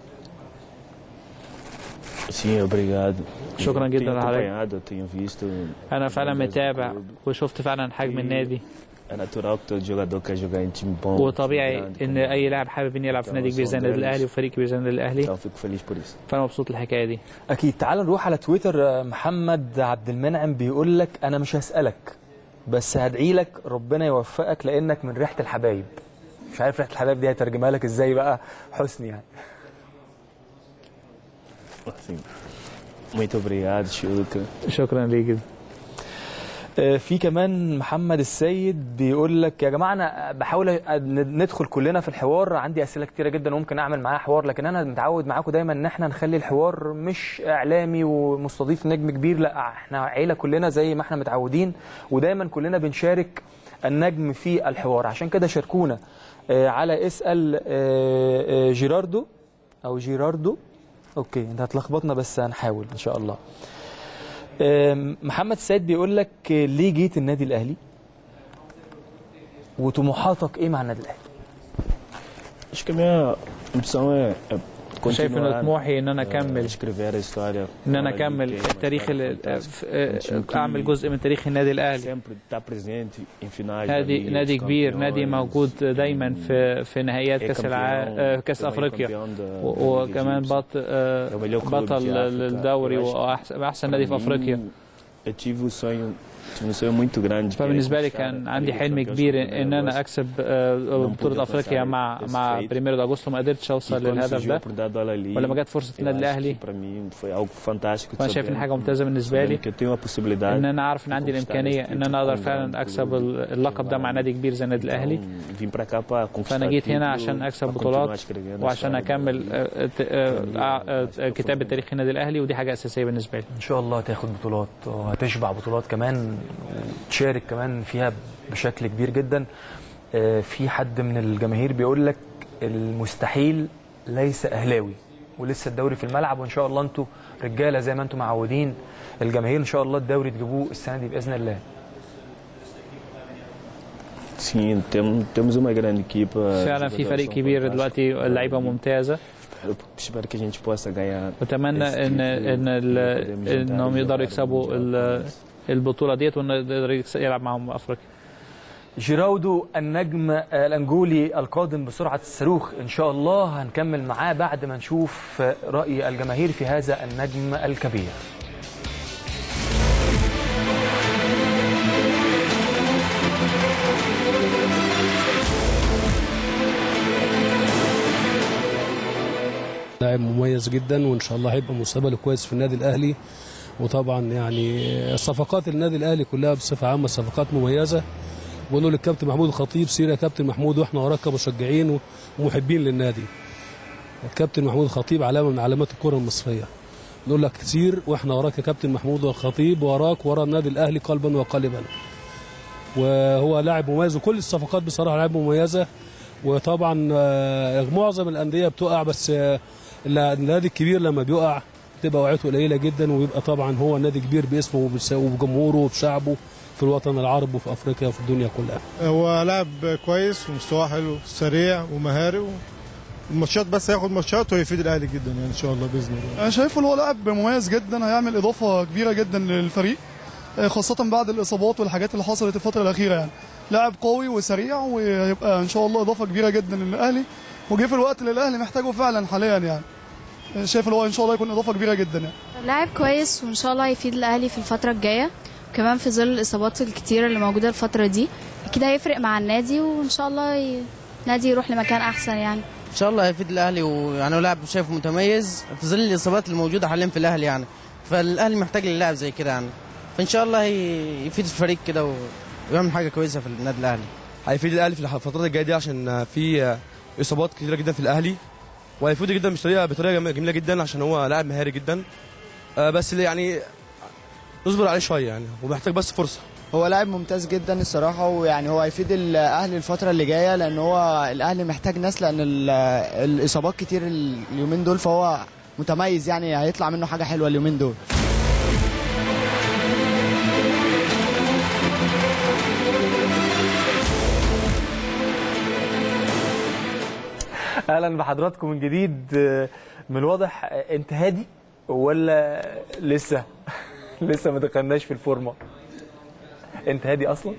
Sim, obrigado. شكرا جدا لحضرتك. Tenho visto. انا فعلا متابع وشفت فعلا حجم النادي. É natural que todo jogador quer jogar em time bom. وطبيعي ان اي لاعب حابب انه يلعب في نادي كبير زي النادي الاهلي وفريق كبير زي النادي الاهلي. Então fico feliz por isso. فانا مبسوط الحكايه دي. اكيد. تعال نروح على تويتر. محمد عبد المنعم بيقول لك انا مش هسالك بس هدعي لك ربنا يوفقك لانك من ريحه الحبايب. مش عارف ريحه الحبايب دي هترجمها لك ازاي بقى حسني يعني. Muito obrigado, Chuca. شكرا ليك جدا. في كمان محمد السيد بيقول لك يا جماعه انا بحاول ندخل كلنا في الحوار، عندي اسئله كتيره جدا وممكن اعمل معاها حوار، لكن انا متعود معاكم دايما ان احنا نخلي الحوار مش اعلامي ومستضيف نجم كبير، لا احنا عيله كلنا زي ما احنا متعودين ودايما كلنا بنشارك النجم في الحوار. عشان كده شاركونا على اسال جيراردو او جيراردو. اوكي انت هتلخبطنا بس هنحاول ان شاء الله. محمد السيد بيقول لك ليه جيت النادي الاهلي وطموحاتك ايه مع النادي الاهلي؟ Acho que a minha opção é شايف ان طموحي ان انا اكمل ان انا اكمل التاريخ، اعمل جزء من تاريخ النادي الاهلي. نادي نادي كبير، نادي موجود دايما في في نهائيات كاس العالم، كاس افريقيا، وكمان بطل بطل الدوري واحسن نادي في افريقيا. فبالنسبه لي كان عندي حلم كبير ان انا اكسب بطوله افريقيا مع مع بريميرو دي اغوستو، ما قدرتش اوصل للهدف ده. ولما جت فرصه النادي الاهلي فانا شايف ان حاجه ممتازه بالنسبه لي ان انا عارف ان عندي الامكانيه ان انا اقدر فعلا اكسب اللقب ده مع نادي كبير زي النادي الاهلي. فانا جيت هنا عشان اكسب بطولات وعشان اكمل كتابه تاريخ النادي الاهلي، ودي حاجه اساسيه بالنسبه لي. ان شاء الله هتاخد بطولات وهتشبع بطولات كمان تشارك كمان فيها بشكل كبير جدا. في حد من الجماهير بيقول لك المستحيل ليس اهلاوي ولسه الدوري في الملعب، وان شاء الله انتوا رجاله زي ما انتوا معودين الجماهير، ان شاء الله الدوري تجيبوه السنه دي باذن الله. Sim, temos uma grande equipe. فعلا في فريق كبير دلوقتي، اللعيبه ممتازه. Espero que a gente possa ganhar. واتمنى ان ان انهم يقدروا يكسبوا البطوله ديت وانه يقدر يلعب معهم افريقيا. جيراودو النجم الانجولي القادم بسرعه الصاروخ ان شاء الله هنكمل معاه بعد ما نشوف راي الجماهير في هذا النجم الكبير. لاعب مميز جدا وان شاء الله هيبقى مستقبله كويس في النادي الاهلي. وطبعا يعني صفقات النادي الاهلي كلها بصفه عامه صفقات مميزه، بقول له للكابتن محمود الخطيب سير يا كابتن محمود واحنا وراك كمشجعين ومحبين للنادي. الكابتن محمود الخطيب علامه من علامات الكره المصريه. نقول لك سير واحنا وراك يا كابتن محمود الخطيب، وراك ورا النادي الاهلي قلبا وقالبا. وهو لاعب مميز وكل الصفقات بصراحه لاعب مميزه. وطبعا معظم الانديه بتقع، بس النادي الكبير لما بيقع بتبقى وقعته قليله جدا، ويبقى طبعا هو نادي كبير باسمه وبجمهوره وبشعبه في الوطن العربي وفي افريقيا وفي الدنيا كلها. هو لاعب كويس ومستواه حلو، سريع ومهاري، الماتشات بس هياخد ماتشات ويفيد الاهلي جدا يعني ان شاء الله باذن الله. انا شايفه هو لاعب مميز جدا، هيعمل اضافه كبيره جدا للفريق خاصه بعد الاصابات والحاجات اللي حصلت الفتره الاخيره. يعني لاعب قوي وسريع، ويبقى ان شاء الله اضافه كبيره جدا للاهلي، وجه في الوقت اللي الاهلي محتاجه فعلا حاليا. يعني شايف هو ان شاء الله يكون اضافه كبيره جدا. يعني لاعب كويس وان شاء الله هيفيد الاهلي في الفتره الجايه، وكمان في ظل الاصابات الكتيره اللي موجوده الفتره دي اكيد هيفرق مع النادي، وان شاء الله النادي يروح لمكان احسن. يعني ان شاء الله هيفيد الاهلي، ويعني لاعب شايفه متميز في ظل الاصابات اللي موجوده حاليا في الاهلي، يعني فالاهلي محتاج للاعب زي كده يعني، فان شاء الله يفيد الفريق كده ويعمل حاجه كويسه في النادي الاهلي. هيفيد الاهلي في الفترات الجايه دي عشان في اصابات كتيره جدا في الاهلي، وهيفيده جدا بطريقه بطريقه جميله جدا عشان هو لاعب مهاري جدا، بس يعني نصبر عليه شويه يعني، ومحتاج بس فرصه. هو لاعب ممتاز جدا الصراحه، ويعني هو هيفيد الاهلي الفتره اللي جايه، لان هو الاهلي محتاج ناس، لان الاصابات كتير اليومين دول، فهو متميز يعني هيطلع منه حاجه حلوه اليومين دول. اهلا بحضراتكم من جديد. من الواضح انت هادي ولا لسه لسه ما دخلناش في الفورمه؟ انت هادي اصلا؟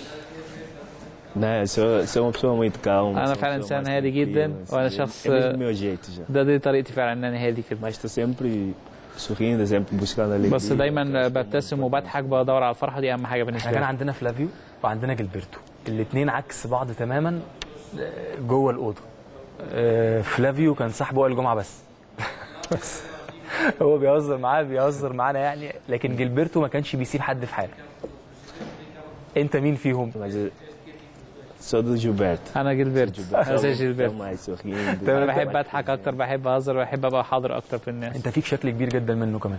لا sou sou uma pessoa muito calma. انا فعلا انسان هادي جدا، وانا شخص ده دي طريقتي فعلا ان انا هادي كده. mas estou sempre sorrindo, sempre buscando alegria. بس دايما ببتسم وبضحك، بدور على الفرحه، دي اهم حاجه بالنسبه لي. كان عندنا فلافيو وعندنا جilberto، الاثنين عكس بعض تماما جوه الاوضه. فلافيو كان صاحبه وائل جمعه بس بس هو بيهزر معاه بيهزر معانا يعني، لكن جilberto ما كانش بيسيب حد في حاله. انت مين فيهم؟ sou do Gilberto. انا جilberto. انا زي جilberto. انا بحب اضحك اكتر، بحب اهزر، بحب ابقى حاضر اكتر في الناس. انت فيك شكل كبير جدا منه كمان.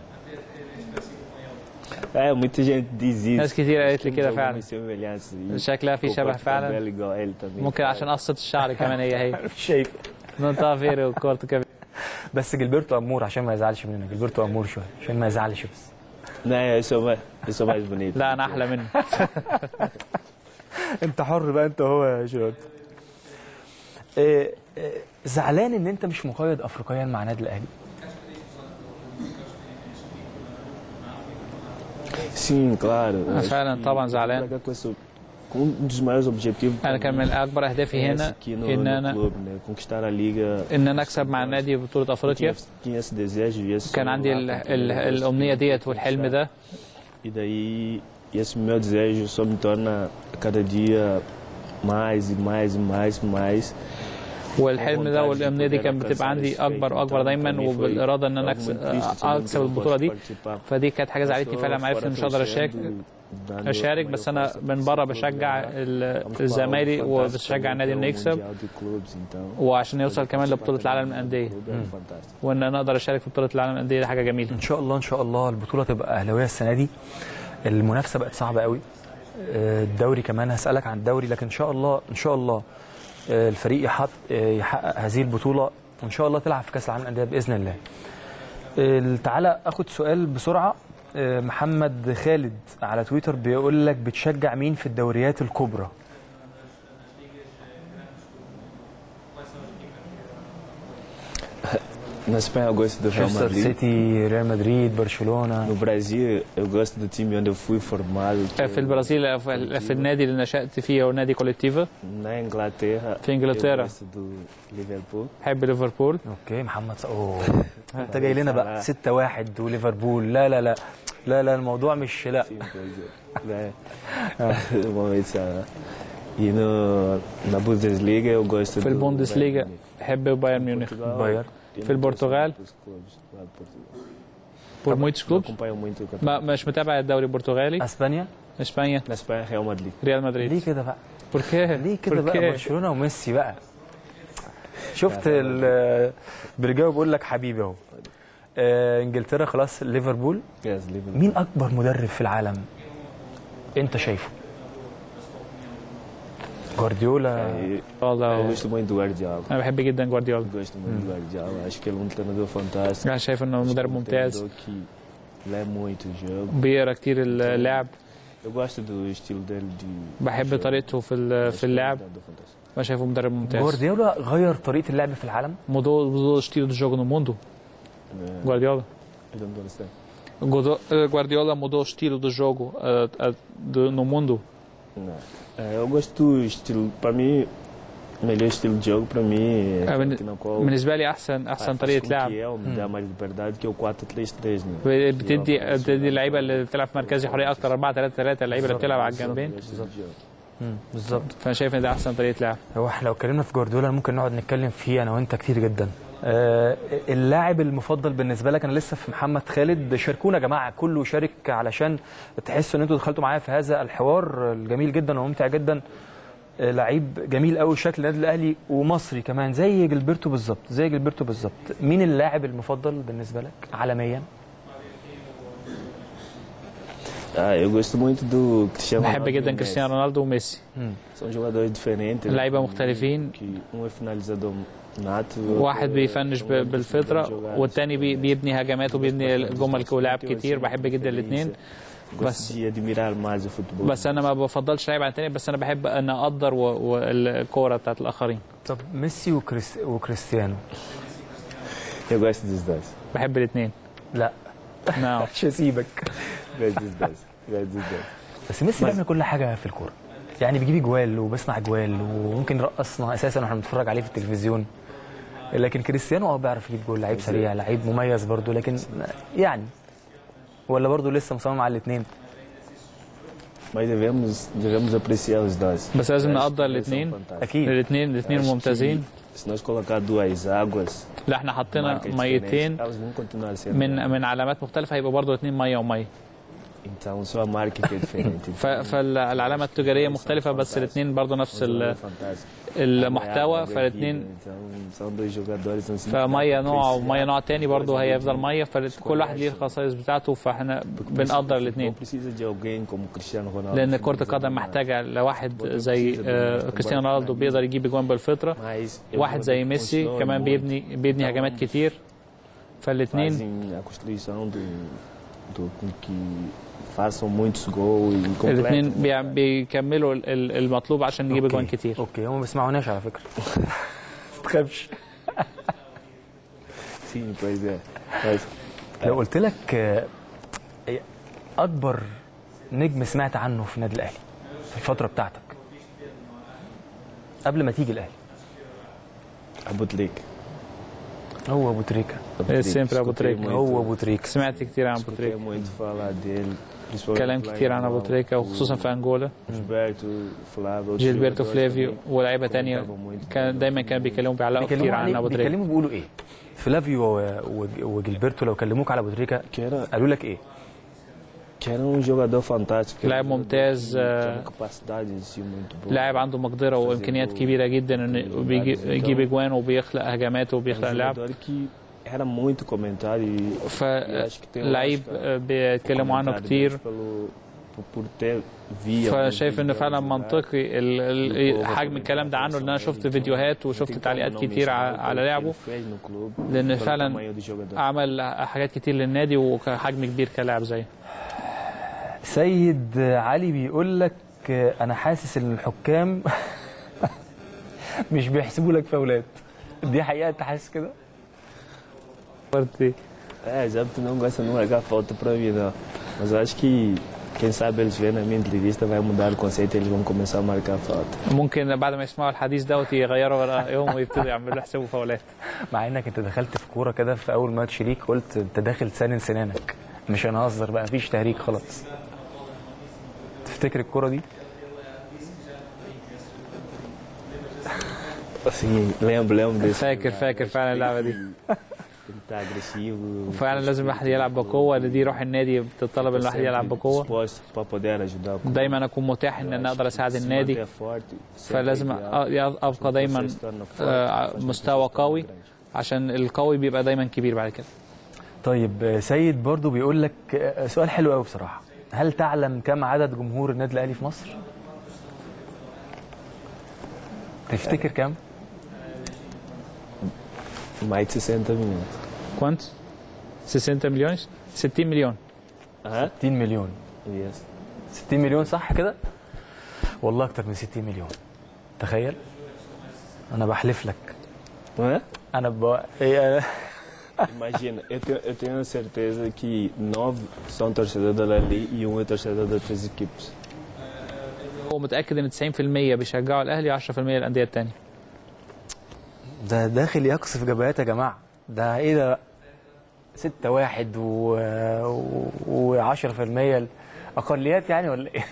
É, muita gente diz isso. ناس كتير قالت لي كده فعلا. شكلها في شبه فعلا. ممكن عشان قصة الشعر كمان هي هي. شايف. نونتا فيري وكورت كمان. بس جilberto امور عشان ما يزعلش مننا، جilberto امور شويه عشان ما يزعلش بس. لا eu sou mais eu sou mais bonito. لا انا احلى منه. انت حر بقى انت وهو يا جيرارد. إيه إيه زعلان ان انت مش مقيد افريقيا مع نادي الاهلي؟ Sim, claro. فعلا طبعا زعلان. Um dos maiores objetivos. انا كان من اكبر اهدافي هنا ان انا ان انا اكسب مع النادي بطولة افريقيا. كان عندي ال ال الامنية ديت والحلم ده. E daí esse meu desejo só me torna cada dia mais e mais e mais e mais. والحلم ده والامنيه دي كانت بتبقى عندي اكبر واكبر دايما، وبالاراده ان انا اكسب, أكسب البطوله دي. فدي كانت حاجه زعلتني فعلا، ما عرفت ان مش هقدر اشارك اشارك بس انا من بره بشجع الزمالي وبشجع النادي انه يكسب، وعشان يوصل كمان لبطوله العالم للانديه، وان انا اقدر اشارك في بطوله العالم للانديه دي حاجه جميله. ان شاء الله ان شاء الله البطوله تبقى اهلاويه السنه دي. المنافسه بقت صعبه قوي، الدوري كمان هسالك عن الدوري، لكن ان شاء الله ان شاء الله الفريق يحقق يحقق هذه البطوله، وان شاء الله تلعب في كاس العالم للانديه باذن الله. تعالى اخد سؤال بسرعه. محمد خالد على تويتر بيقول لك بتشجع مين في الدوريات الكبرى؟ Na Espanha eu gosto do Real Madrid. City, Real Madrid, Barcelona. No Brasil eu gosto do time onde eu fui formado. في البرازيل في النادي اللي نشأت فيه هو نادي كوليكتيفا. Na Inglaterra. في انجلترا. Eu gosto do Liverpool. بحب ليفربول. اوكي محمد اوه انت جاي لنا بقى ستة واحد وليفربول. لا لا لا لا لا الموضوع مش لا. E no na Bundesliga eu gosto. في البوندسليغا بحب بايرن ميونخ. بايرن. في البرتغال بور مويتش كلوبس. ما مش متابع الدوري البرتغالي. اسبانيا اسبانيا اسبانيا ريال مدريد ريال مدريد. ليه كده بقى؟ بوركيه ليه كده بقى برشلونه وميسي بقى؟ شفت بيجاوب بيقول لك حبيبي اهو. آه انجلترا خلاص ليفربول. مين اكبر مدرب في العالم انت شايفه؟ جوارديولا. والله gosto muito do Guardiola. انا بحب جدا جوارديولا. gosto muito do Guardiola. acho que ele é um treinador fantástico. انا شايف انه مدرب ممتاز. lê muito o jogo. بيقرا كتير اللعب. eu gosto do estilo dele de. بحب طريقته في في اللعب. انا شايفه مدرب ممتاز. جوارديولا غير طريقه اللعب في العالم. mudou mudou o estilo de jogo no mundo. Guardiola. Guardiola mudou o estilo do jogo uh, uh, do, no mundo. Não. É, eu gosto do estilo, para mim, o melhor estilo de jogo para mim é na qual بالنسبة لي أحسن أحسن طريقة لعب. que é o me dá mais liberdade que é o quatro três três. بتدي بتدي اللعيبة اللي بتلعب في مركزي حرية أكتر أربعة ثلاثة ثلاثة اللعيبة اللي بتلعب على الجنبين. بالظبط. فأنا شايف إن ده أحسن طريقة لعب. هو احنا لو اتكلمنا في جوارديولا ممكن نقعد نتكلم فيه أنا وأنت كتير جدا. آه اللاعب المفضل بالنسبه لك؟ انا لسه في محمد خالد. شاركونا يا جماعه، كله شارك علشان تحسوا ان انتوا دخلتوا معايا في هذا الحوار الجميل جدا وممتع جدا. آه لعيب جميل قوي شكل النادي الاهلي ومصري كمان زي جilberto بالظبط، زي جilberto بالظبط. مين اللاعب المفضل بالنسبه لك عالميا؟ Ah, eu gosto muito do Cristiano Ronaldo. بحب جدا كريستيانو رونالدو وميسي. São jogadores diferentes. لعيبه مختلفين. Um é finalizador. واحد بيفنش بالفطره والتاني بيبني هجمات وبيبني الجمل ولاعب كتير. بحب جدا الاثنين بس بس انا ما بفضلش لعيب عن التاني، بس انا بحب ان اقدر الكوره بتاعت الاخرين. طب ميسي وكريس... وكريستيانو؟ بحب الاثنين. لا نعم مش هسيبك. بس ميسي بيعمل كل حاجه في الكوره، يعني بيجيب جوال وبيصنع جوال وممكن يرقصنا اساسا واحنا بنتفرج عليه في التلفزيون. لكن كريستيانو اه بيعرف يجيب جول، لعيب سريع، لعيب مميز برضه، لكن يعني ولا برضه لسه مصمم على الاثنين. Mas devemos devemos apreciar os dois. بس لازم نقدر الاثنين. اكيد الاثنين الاثنين ممتازين. Se nós colocar duas águas. لا احنا حطينا ميتين من من علامات مختلفه هيبقى برضه اثنين ميه وميه. Então só a marca que é diferente. فالعلامه التجاريه مختلفه بس الاثنين برضه نفس المحتوى. فالاثنين فميه نوع وميه نوع تاني برضه هيفضل ميه، فكل واحد ليه الخصائص بتاعته. فاحنا بنقدر الاثنين لان كره القدم محتاجه لواحد زي كريستيانو رونالدو بيقدر يجيب اجوان بالفطره، واحد زي ميسي كمان بيبني بيبني هجمات كتير. فالاثنين الاثنين بيكملوا المطلوب عشان نجيب اجوان كتير. اوكي هم ما بيسمعوناش على فكره. ما تخافش. لو قلت لك اكبر نجم سمعت عنه في النادي الاهلي في الفتره بتاعتك قبل ما تيجي الاهلي؟ ابو تريكه. هو ابو تريكه. سيمبر ابو تريكه. هو ابو تريكه. سمعت كتير عن ابو تريكه. كلام كتير عن ابو تريكه وخصوصا في انجولا. جيلبرتو فلافيو ولاعيبه ثانيه كان دايما كانوا بيكلموا بيعلقوا كتير عن ابو تريكه. بيكلموا بيقولوا ايه؟ فلافيو وجيلبرتو لو كلموك على ابو تريكه قالوا لك ايه؟ لاعب ممتاز، لاعب عنده مقدره وامكانيات كبيره جدا انه بيجيب اجوان وبيخلق هجمات وبيخلق لعب. فلعيب بيتكلموا عنه كتير. فشايف انه فعلا منطقي حجم الكلام ده عنه، لان انا شفت فيديوهات وشفت تعليقات كتير على لعبه، لان فعلا عمل حاجات كتير للنادي وحجم كبير كلاعب زيه. سيد علي بيقول لك انا حاسس ان الحكام مش bيحسبوا لك فاولات. دي حقيقه انت حاسس كده؟ É, já não gosta de marcar falta para mim, não. Mas eu acho que quem sabe eles vendo a minha entrevista vai mudar o conceito e eles vão começar a marcar falta. ممكن بعد ما يسمعوا الحديث دوت يغيروا رأيهم ويبتدوا يعملوا يحسبوا فاولات. مع انك انت دخلت في كوره كده في اول ماتش ليك قلت انت داخل سنن سنانك، مش هنهزر بقى، مفيش تهريج خلاص. تفتكر الكوره دي؟ Sim, lembro, lembro desse. فاكر فاكر فعلا اللعبه دي. وفعلا لازم الواحد يلعب بقوه، دي روح النادي بتطلب ان الواحد يلعب بقوه. دايما اكون متاح ان انا اقدر اساعد النادي، فلازم ابقى دايما مستوى قوي عشان القوي بيبقى دايما كبير بعد كده. طيب سيد برضو بيقول لك سؤال حلو قوي بصراحه، هل تعلم كم عدد جمهور النادي الاهلي في مصر؟ تفتكر كم؟ mais de sessenta milhões. Quantos? sessenta milhões? ستين مليون. اه ستين مليون. يس. ستين مليون صح كده؟ والله اكتر من ستين مليون. تخيل؟ انا بحلف لك. اه؟ انا ب... إيه... Imagina, eu tenho, eu tenho certeza que nove são torcedores da Lali e um é torcedor de outras equipes. هو متأكد ان تسعين بالمية بيشجعوا الاهلي وعشرة بالمية الاندية الثانية. ده داخل يقصف جبهات يا جماعه، ده ايه ده؟ ستة واحد و وعشرة في المية اقليات يعني ولا ايه؟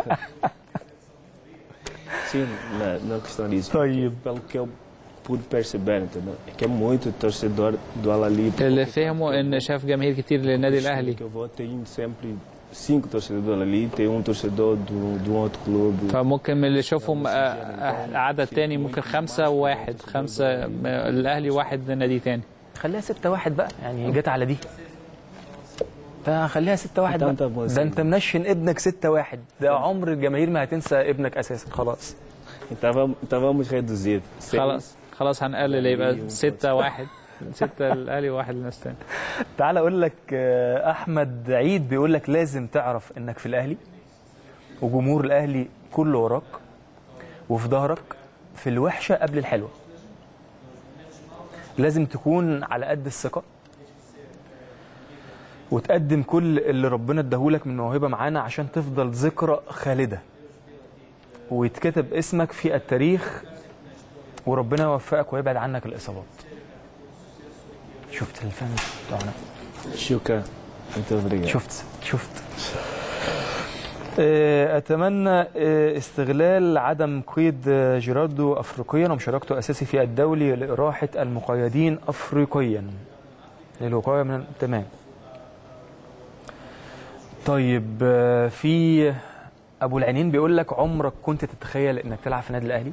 Sim, na, na questão disso. طيب. Pelo que eu pude perceber, entendeu? É que é muito torcedor do Al-Ahly. اللي فهموا ان شاف جماهير كتير للنادي الاهلي. Que eu vou ter sempre cinco torcedores ali, tem um torcedor do, do outro clube. فممكن من اللي شوفهم عدد تاني ممكن خمسة وواحد، خمسة الأهلي واحد نادي تاني. خليها ستة واحد بقى، يعني جت على دي. فخليها ستة واحد بقى. ده أنت منشن ابنك ستة واحد، ده عمر الجماهير ما هتنسى ابنك أساسا خلاص. Estávamos reduzido. خلاص خلاص هنقلل يبقى ستة واحد. ستة الأهلي وواحد للناس تاني. تعال أقول لك أحمد عيد بيقول لك لازم تعرف إنك في الأهلي وجمهور الأهلي كله وراك وفي ظهرك في الوحشة قبل الحلوة. لازم تكون على قد الثقة وتقدم كل اللي ربنا اداهولك من موهبة معانا عشان تفضل ذكرى خالدة ويتكتب اسمك في التاريخ وربنا يوفقك ويبعد عنك الإصابات. شفت الفن بتاعنا؟ شكرا. انت بريء. شفت شفت اتمنى استغلال عدم قيد جيراردو افريقيا ومشاركته اساسي في الدولي لاراحه المقيدين افريقيا للوقايه من تمام. طيب في ابو العينين بيقول لك عمرك كنت تتخيل انك تلعب في النادي الاهلي؟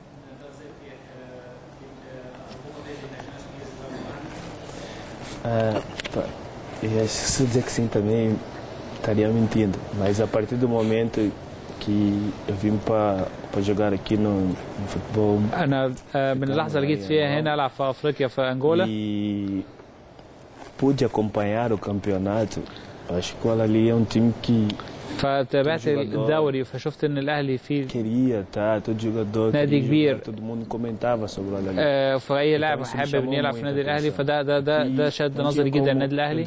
Uh, eu acho que se dizer que sim também estaria mentindo, mas a partir do momento que eu vim para para jogar aqui no, no futebol. أنا من اللحظة اللي جيت فيها هنا ألعب في أفريقيا في أنجولا. E pude acompanhar o campeonato. Acho que o Al-Ahly é um time que فتابعت الدوري فشفت ان الاهلي فيه نادي كبير. آه فاي لاعب حابب ان يلعب في النادي الاهلي فده ده ده ده شد نظري جدا النادي الاهلي.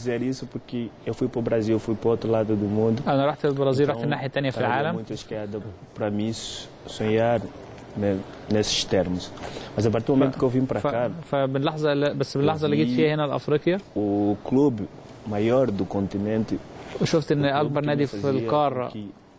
انا رحت البرازيل، رحت الناحيه الثانيه في العالم. nesses termos. Mas a partir do momento que eu vim para cá, فباللحظه بس باللحظه اللي جيت فيها هنا لافريقيا o clube maior do continente وشفت ان اكبر نادي في القاره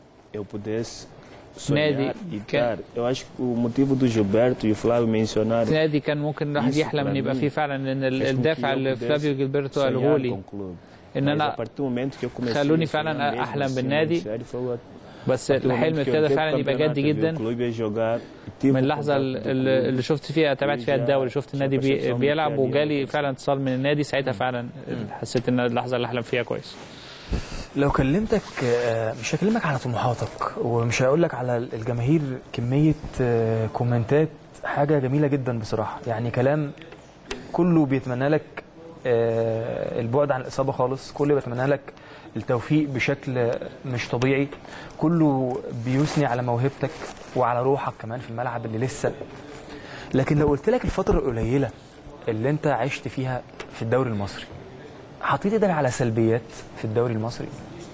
نادي كان eu acho que o motivo do Gilberto e o Flávio mencionaram نادي كان ممكن الواحد يحلم ان يبقى فيه فعلا ان الدافع اللي فلافيو جيلبرتو قاله لي ان انا خلوني فعلا احلم بالنادي، بس الحلم ابتدى فعلا يبقى جدي جدا من اللحظه اللي شفت فيها تابعت فيها الدوري، شفت النادي بي بيلعب وجالي فعلا اتصال من النادي، ساعتها فعلا حسيت ان اللحظه اللي احلم فيها كويس. لو كلمتك مش هكلمك على طموحاتك ومش هقول لك على الجماهير كميه كومنتات، حاجه جميله جدا بصراحه، يعني كلام كله بيتمنى لك البعد عن الاصابه خالص، كله بيتمنى لك التوفيق بشكل مش طبيعي، كله بيثني على موهبتك وعلى روحك كمان في الملعب اللي لسه. لكن لو قلت لك الفتره القليله اللي انت عشت فيها في الدوري المصري، حطيت ايدك على سلبيات في الدوري المصري؟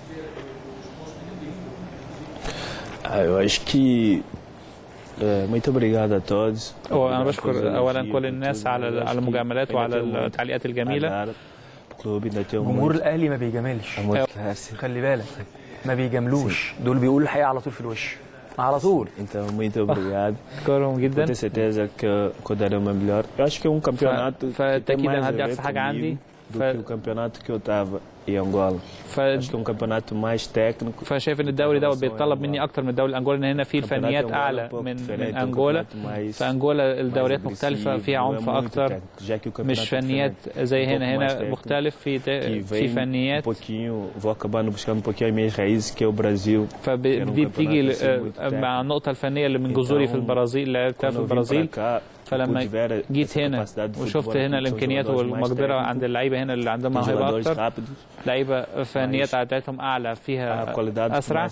Eu acho que muito obrigado a todos. أنا بشكر أولا كل الناس على على المجاملات وعلى التعليقات الجميلة. جمهور الأهلي ما بيجاملش، خلي بالك ما بيجاملوش، دول بيقولوا الحقيقة على طول في الوش على طول. Então muito obrigado. شكرهم جدا. tenho certeza que que darei o meu melhor. Eu acho que é um campeonato. فالتأكيد أنا هدي أقصى حاجة عندي. do que o campeonato que eu estava em Angola. ف... Acho que é um campeonato mais técnico. فشايف ان الدوري ده بيتطلب مني اكتر من الدوري الانجولي، ان هنا فيه الفنيات اعلى من من انجولا. فانجولا الدوريات مختلفه، فيها عنف اكتر، مش فنيات زي هنا. هنا مختلف، في في فنيات. vou acabando buscando um pouquinho as minhas raízes que é o Brasil. فدي بتيجي مع النقطه الفنيه اللي من جذوري في البرازيل، اللي لعبتها في البرازيل. فلما جيت هنا وشفت هنا الامكانيات والمقدره عند اللعيبه هنا اللي عندهم موهبه اكتر، لعيبه فنيات بتاعتهم اعلى، فيها اسرع.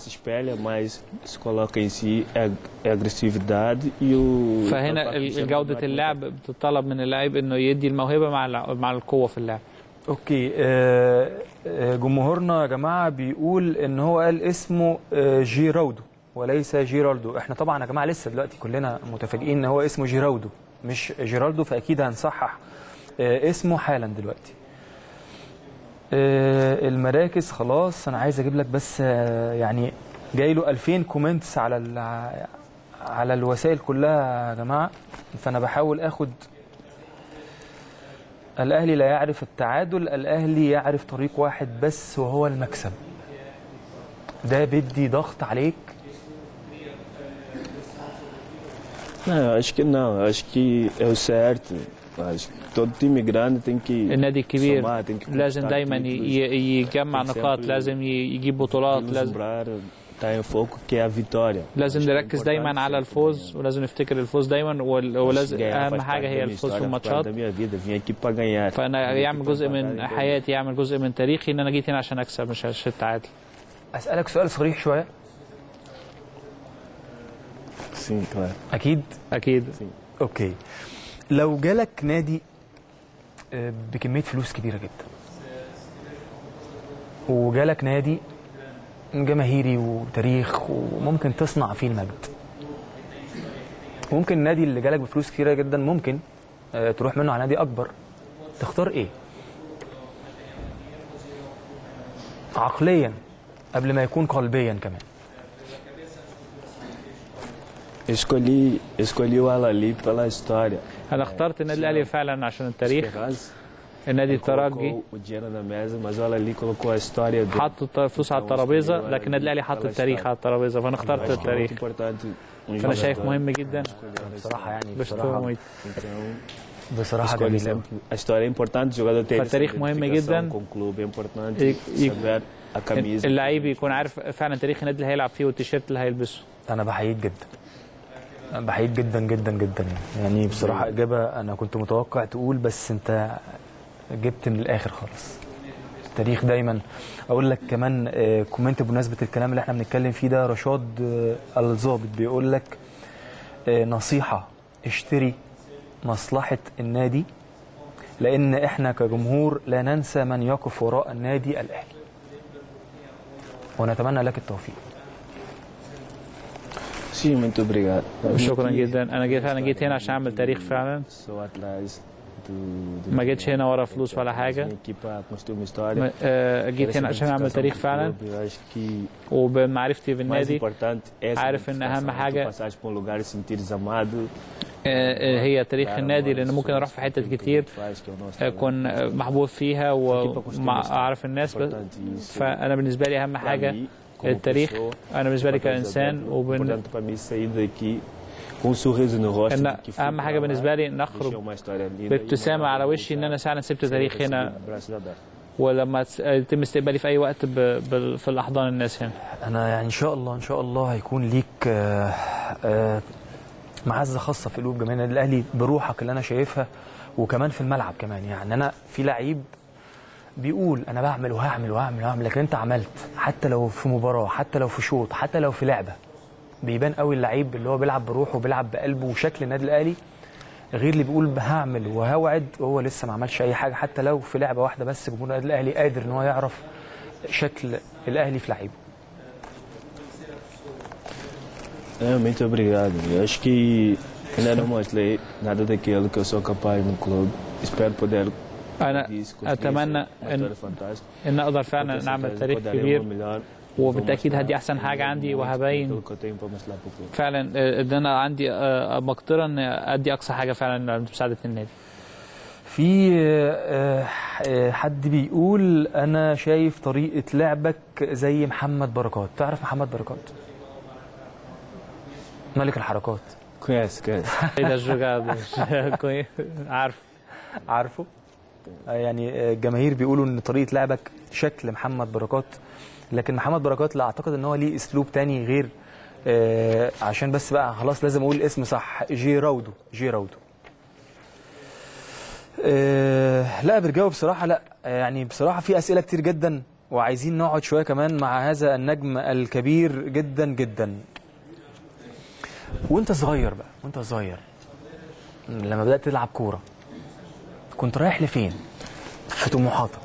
فهنا جوده اللعب بتطلب من اللاعب انه يدي الموهبه مع مع القوه في اللعب. اوكي. جمهورنا يا جماعه بيقول ان هو قال اسمه جيراودو وليس جيرالدو. احنا طبعا يا جماعه لسه دلوقتي كلنا متفاجئين ان هو اسمه جيراودو مش جيرالدو، فاكيد هنصحح اسمه حالا دلوقتي. المراكز خلاص. انا عايز اجيب لك بس يعني جاي له ألفين كومنتس على على الوسائل كلها يا جماعه، فانا بحاول اخد. الاهلي لا يعرف التعادل، الاهلي يعرف طريق واحد بس وهو المكسب. ده بدي ضغط عليك. Não, acho que não, acho que é o certo. Acho que todo time grande tem que النادي الكبير لازم دايما يجمع نقاط، لازم يجيب بطولات، لازم لازم نركز دايما على الفوز، ولازم نفتكر الفوز دايما، ولازم اهم حاجه هي الفوز في الماتشات. فانا يعمل جزء من حياتي، يعمل جزء من تاريخي، ان انا جيت هنا عشان اكسب مش عشان التعادل. اسالك سؤال صريح شويه. Sim, claro. أكيد؟ أكيد. Sim. أوكي. لو جالك نادي بكمية فلوس كبيرة جدا، وجالك نادي جماهيري وتاريخ وممكن تصنع فيه المجد، ممكن النادي اللي جالك بفلوس كتيرة جدا ممكن تروح منه على نادي أكبر، تختار إيه؟ عقليا قبل ما يكون قلبيا كمان. Escolhi, escolhi o Al-Ahly pela história. أنا اخترت النادي الأهلي فعلا عشان التاريخ. النادي الترجي حط الفلوس على الترابيزة، لكن النادي الأهلي حط التاريخ على الترابيزة، فأنا اخترت التاريخ. فأنا شايف مهم جدا بصراحة، يعني بصراحة بصراحة جميلة. فالتاريخ مهم جدا. اللعيب يكون عارف فعلا تاريخ النادي اللي هيلعب فيه والتيشيرت اللي هيلبسه. أنا بحييك جدا، بحييك جدا جدا جدا. يعني بصراحة إجابة أنا كنت متوقع تقول، بس أنت جبت من الآخر خالص. التاريخ دايما. أقول لك كمان كومنت بمناسبة الكلام اللي احنا بنتكلم فيه ده. رشاد الظابط بيقول لك نصيحة: اشتري مصلحة النادي، لأن احنا كجمهور لا ننسى من يقف وراء النادي الأهلي، ونتمنى لك التوفيق. Sim, muito obrigado. شكرا جدا. انا جيت انا جيت هنا عشان اعمل تاريخ فعلا. ما جيتش هنا ورا فلوس ولا حاجه. جيت هنا عشان اعمل تاريخ فعلا، وبمعرفتي بالنادي عارف ان اهم حاجه هي تاريخ النادي، لان ممكن اروح في حتت كتير اكون محبوب فيها واعرف الناس، فانا بالنسبه لي اهم حاجه التاريخ. انا بالنسبه لي كانسان، وبن... إن اهم حاجه بالنسبه لي ان اخرج بابتسامه على وشي، ان انا فعلا سبت تاريخ هنا، ولما يتم استقبالي في اي وقت ب... ب... في الاحضان الناس هنا. انا يعني ان شاء الله ان شاء الله هيكون ليك آآ آآ معزه خاصه في قلوب جماهير النادي الاهلي بروحك اللي انا شايفها، وكمان في الملعب كمان. يعني انا في لعيب بيقول انا بعمل وهعمل وهعمل وهعمل، لكن انت عملت، حتى لو في مباراه، حتى لو في شوط، حتى لو في لعبه، بيبان قوي اللعيب اللي هو بيلعب بروحه وبيلعب بقلبه وشكل النادي الاهلي، غير اللي بيقول هعمل وهوعد وهو لسه ما عملش اي حاجه. حتى لو في لعبه واحده بس، جمهور النادي الاهلي قادر ان هو يعرف شكل الاهلي في لعيبه. É, muito obrigado. Eu acho que ainda não mostrei nada daquilo que eu sou capaz no clube. Espero poder. أنا أتمنى إن, إن أقدر فعلا نعمل تاريخ كبير، وبالتأكيد هدي أحسن حاجة عندي، وهبين فعلا إن أنا عندي مقدرة إن أدي أقصى حاجة فعلا لمساعدة النادي. في آه، آه، حد بيقول انا شايف طريقه لعبك زي محمد بركات. تعرف محمد بركات؟ ملك الحركات. كويس كويس. عارف عارفه. يعني الجماهير بيقولوا ان طريقه لعبك شكل محمد بركات، لكن محمد بركات لا اعتقد ان هو ليه اسلوب تاني غير آه عشان بس بقى خلاص لازم اقول الاسم صح، جيراودو. جيراودو. آه لا بتجاوب بصراحه. لا يعني بصراحه في اسئله كتير جدا وعايزين نقعد شويه كمان مع هذا النجم الكبير جدا جدا. وانت صغير بقى، وانت صغير لما بدات تلعب كوره كنت رايح لفين في طموحاتك؟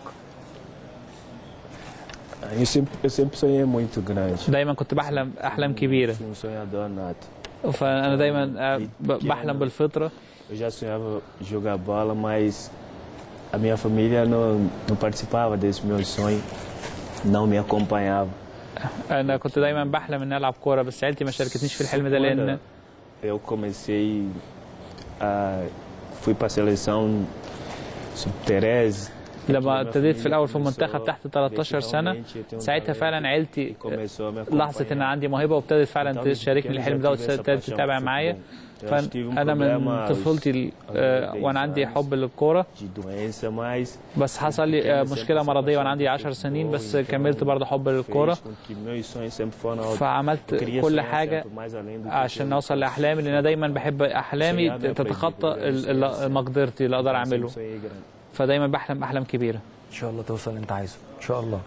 Eu sempre, eu sempre sonhei muito grande. دايما كنت بحلم احلام كبيره. Um sonhador nato. فانا دايما بحلم بالفطره. Eu já sonhava jogar bola, mas a minha família não não participava desse meu sonho, não me acompanhava. انا كنت دايما بحلم ان العب كوره بس عيلتي ما شاركتنيش في الحلم ده لان eu comecei a fui para a seleção sub-treze. لما ابتديت في الاول في المنتخب تحت تلتاشر سنه ساعتها فعلا عيلتي لاحظت ان عندي موهبه وابتدت فعلا تشاركني الحلم ده وابتدت تتابع معايا. فانا من طفولتي وانا عندي حب للكوره، بس حصل لي مشكله مرضيه وانا عندي عشر سنين بس كملت برضه حب للكوره. فعملت كل حاجه عشان اوصل لاحلامي لان انا دايما بحب احلامي تتخطى مقدرتي اللي اقدر اعمله. فدايما بحلم احلام كبيره. ان شاء الله توصل اللي انت عايزه ان شاء الله.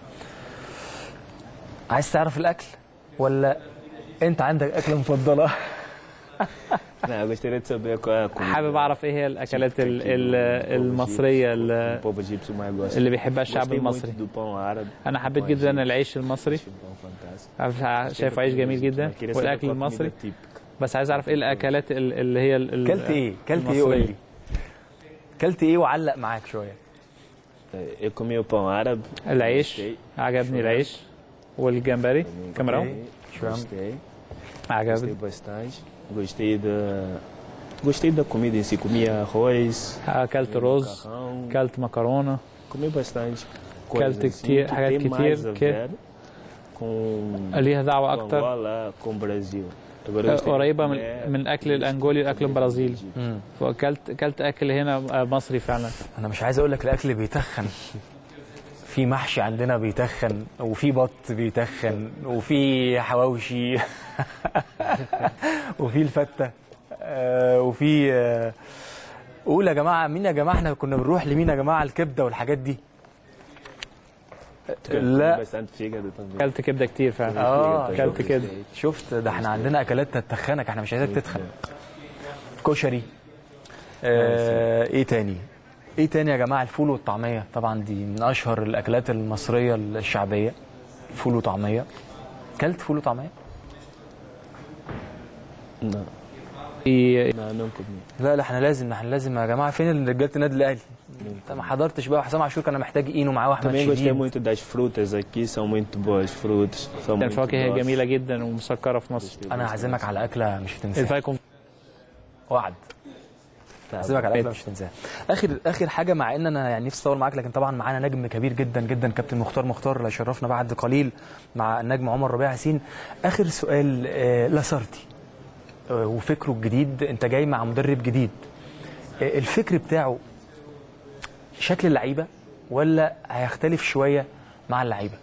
عايز تعرف الاكل ولا انت عندك اكله مفضله؟ حابب اعرف ايه هي الاكلات المصريه اللي بيحبها الشعب المصري. انا حبيت جدا العيش المصري، شايف عيش جميل جدا والاكل المصري، بس عايز اعرف ايه الاكلات اللي هي كلت ايه كلت ايه قول لي كلت ايه وعلق معاك شويه؟ العيش عجبني، العيش والجمبري كاميرون عجبني. Gostei da gostei da comida em si, comia arroz. أكلت رز، أكلت مكرونة. Comi bastante. أكلت كتير حاجات كتير كده. ليها دعوة أكتر. Com Brasil. قريبة من من أكل الأنجولي والأكل البرازيلي. فأكلت أكلت أكل هنا مصري فعلا. أنا مش عايز أقول لك الأكل بيتخن. في محشي عندنا بيتخن، وفي بط بيتخن، وفي حواوشي، وفي الفتة، وفي قول يا جماعة مين يا جماعة احنا كنا بنروح لمين يا جماعة الكبدة والحاجات دي؟ لا اكلت كبدة كتير فعلا. اه اكلت كده. شفت ده احنا عندنا اكلات تتخنك، احنا مش عايزاك تتخن. كشري. آه ايه تاني؟ ايه تاني يا جماعه؟ الفول والطعميه طبعا دي من اشهر الاكلات المصريه الشعبيه. فول وطعميه. كلت فول وطعميه؟ لا لا لا احنا لازم احنا لازم يا جماعه. فين رجاله النادي الاهلي؟ انت ما حضرتش بقى. حسام عاشور كان محتاج اينو معاه واحمد شديد. Também gostei muito das frutas aqui, são muito boas frutas. الفواكه جميله جدا ومسكره في مصر. انا هعزمك على اكله مش هتنساها. وعد. هعزمك على اكله مش هتنساها. اخر اخر حاجه، مع ان انا يعني نفسي اطول معاك لكن طبعا معانا نجم كبير جدا جدا كابتن مختار مختار اللي شرفنا بعد قليل مع النجم عمر ربيع ياسين. اخر سؤال، آه لاسارتي آه وفكره الجديد، انت جاي مع مدرب جديد، آه الفكر بتاعه شكل اللعيبه ولا هيختلف شويه مع اللعيبه؟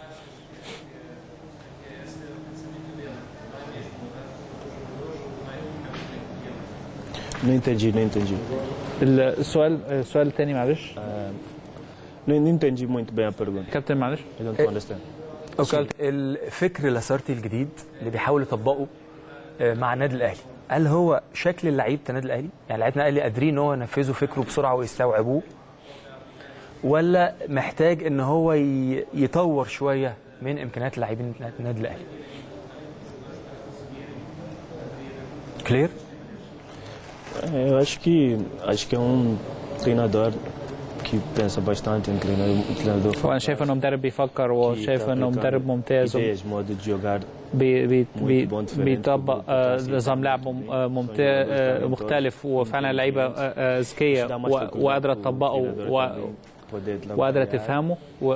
Não entendi, não entendi. السؤال السؤال الثاني معلش. Não entendi muito bem a pergunta. كابتن معلش. I don't understand. اوكي. الفكر لاسارتي الجديد اللي بيحاول يطبقه مع النادي الاهلي، هل هو شكل لعيبه النادي الاهلي؟ يعني لعيبه النادي الاهلي قادرين ان هو ينفذوا فكره بسرعه ويستوعبوه، ولا محتاج ان هو يطور شويه من امكانيات لاعبين النادي الاهلي؟ كلير؟ Eu acho que acho que é um treinador que pensa bastante em treinar, um treinador. وانا شايف انه مدرب بيفكر وشايف انه مدرب ممتاز. Ideias, modo de jogar بي بي بي بيطبق نظام لعب مختلف، وفعلا لعيبه ذكيه وقادره تطبقه وقادره تفهمه.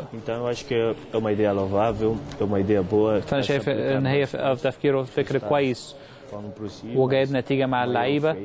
فانا شايف ان هي في تفكيره فكر كويس وجايب نتيجه مع اللعيبه،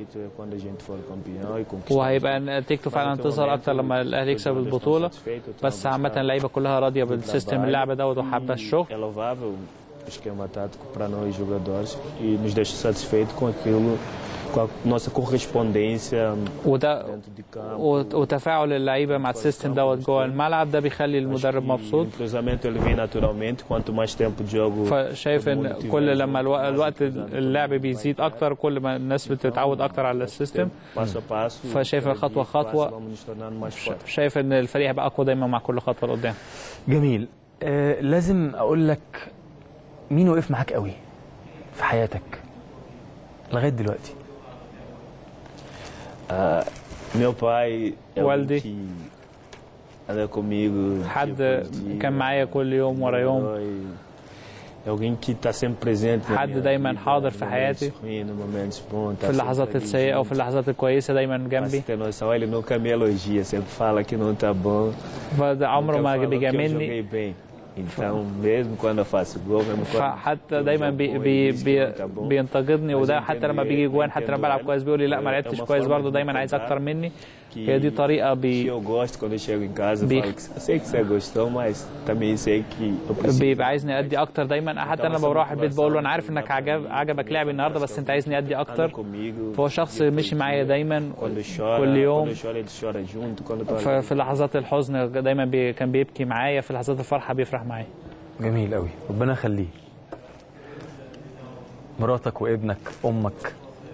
وهيبقى نتيجته فعلا تظهر اكتر لما الاهلي يكسب البطوله. بس عامه اللعيبه كلها راضيه بالسيستم اللعبه دوت وحابه الشغل. esquema tático para nós jogadores e nos deixa satisfeito com aquilo, com a nossa correspondência dentro de campo. وتفاعل اللعيبه مع السيستم دوت جوه الملعب ده بيخلي المدرب مبسوط. O cruzamento ele vem naturalmente quanto mais tempo de jogo. فشايف ان كل لما الوقت اللعب بيزيد اكتر كل ما الناس بتتعود اكتر على السيستم. فشايف خطوه خطوه شايف ان الفريق هيبقى اقوى دايما مع كل خطوه لقدام. جميل. آه لازم اقول لك مين وقف معاك قوي في حياتك لغايه دلوقتي؟ آه meu pai والدي حد كان معايا كل يوم ورا يوم، حد دايما حاضر في حياتي في اللحظات السيئه وفي اللحظات الكويسه دايما جنبي. فده عمره ما بيجاملني، حتى دايما بي بي بي بينتقدني، وده حتى لما بيجي جوان حتى لما بلعب كويس بيقول لي لا ما لعبتش كويس برضه، دايما عايز اكتر مني. هي دي طريقه بي بيبقى عايزني ادي اكتر دايما. حتى انا لما بروح البيت بقول له انا عارف انك عجب عجبك لعبي النهارده بس انت عايزني ادي اكتر. فهو شخص مشي معايا دايما كل يوم، في لحظات الحزن دايما بي كان بيبكي معايا، في لحظات الفرحه بيفرح معايا. جميل قوي، ربنا يخليه. مراتك وابنك امك.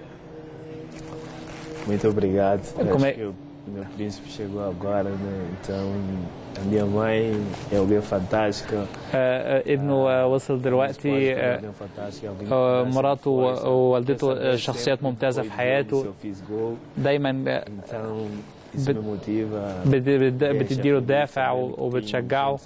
Muito obrigado. Acho que o meu príncipe chegou agora, né? Então a minha mãe é alguém fantástica. ابنه وصل دلوقتي، مراته ووالدته شخصيات ممتازة في حياته، دايما بتديله الدافع وبتشجعه،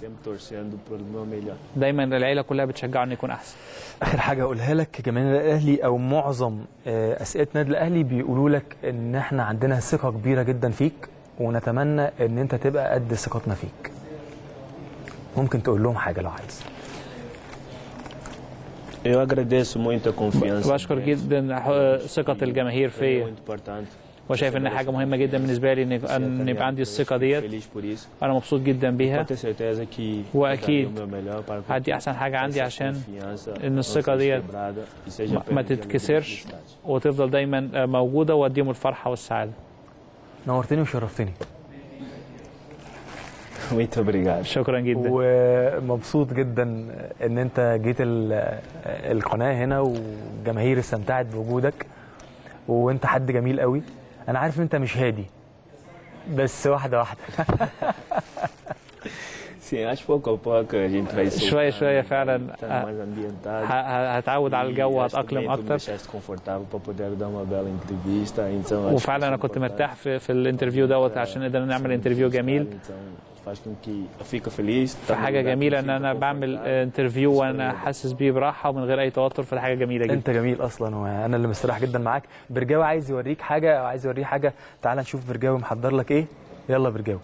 دايما العيلة كلها بتشجعه انه يكون احسن. اخر حاجه اقولها لك، جماهير الاهلي او معظم اسئله نادي الاهلي بيقولوا لك ان احنا عندنا ثقه كبيره جدا فيك ونتمنى ان انت تبقى قد ثقتنا فيك. ممكن تقول لهم حاجه لو عايز؟ Eu agradeço muito a confiança. بشكر جدا ثقه الجماهير فيا، وشايف ان حاجه مهمه جدا بالنسبه لي ان يبقى عندي الثقه ديت. انا مبسوط جدا بيها، واكيد هدي احسن حاجه عندي عشان ان الثقه ديت ما تتكسرش وتفضل دايما موجوده واديهم الفرحه والسعاده. نورتني وشرفتني. شكرا جدا، ومبسوط جدا ان انت جيت القناه هنا والجماهير استمتعت بوجودك، وانت حد جميل قوي. انا عارف ان انت مش هادي بس واحده واحده. شويه شويه فعلا هتعود على الجو وهتأقلم اكتر. وفعلا انا كنت مرتاح في, في الانترفيو دوت عشان قدرنا نعمل انترفيو جميل. فحاجه جميله ان انا بعمل انترفيو وانا حاسس بيه براحه ومن غير اي توتر، فدي حاجه جميله جدا. انت جميل اصلا وانا اللي مستريح جدا معاك. برجاوي عايز يوريك حاجه او عايز يوريه حاجه، تعال نشوف برجاوي محضر لك ايه. يلا برجاوي.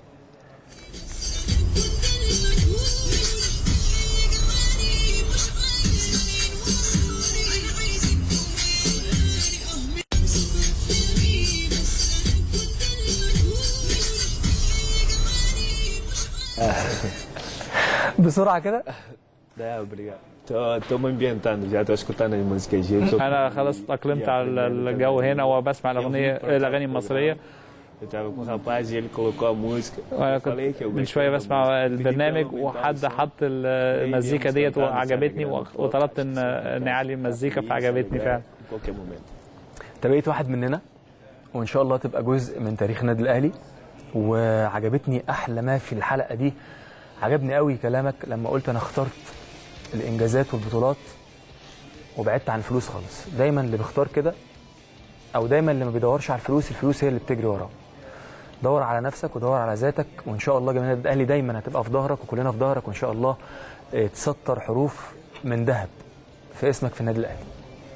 بسرعه كده. لا obrigado. Estou me ambientando, já estou escutando as músicas. انا خلاص اتأقلمت على الجو هنا وبسمع الاغنيه الاغاني المصريه. Eu estava com o rapaz e ele colocou a música. انا كنت من شويه بسمع البرنامج وحد حط المزيكا ديت وعجبتني وطلبت ان نعلي المزيكا فعجبتني فعلا. انت بقيت واحد مننا وان شاء الله تبقى جزء من تاريخ النادي الاهلي. وعجبتني احلى ما في الحلقه دي، عجبني قوي كلامك لما قلت انا اخترت الانجازات والبطولات وبعدت عن الفلوس خالص. دايما اللي بيختار كده او دايما اللي ما بيدورش على الفلوس، الفلوس هي اللي بتجري وراه. دور على نفسك ودور على ذاتك، وان شاء الله جماهير الاهلي دايما هتبقى في ظهرك وكلنا في ظهرك، وان شاء الله تسطر حروف من ذهب في اسمك في النادي الاهلي.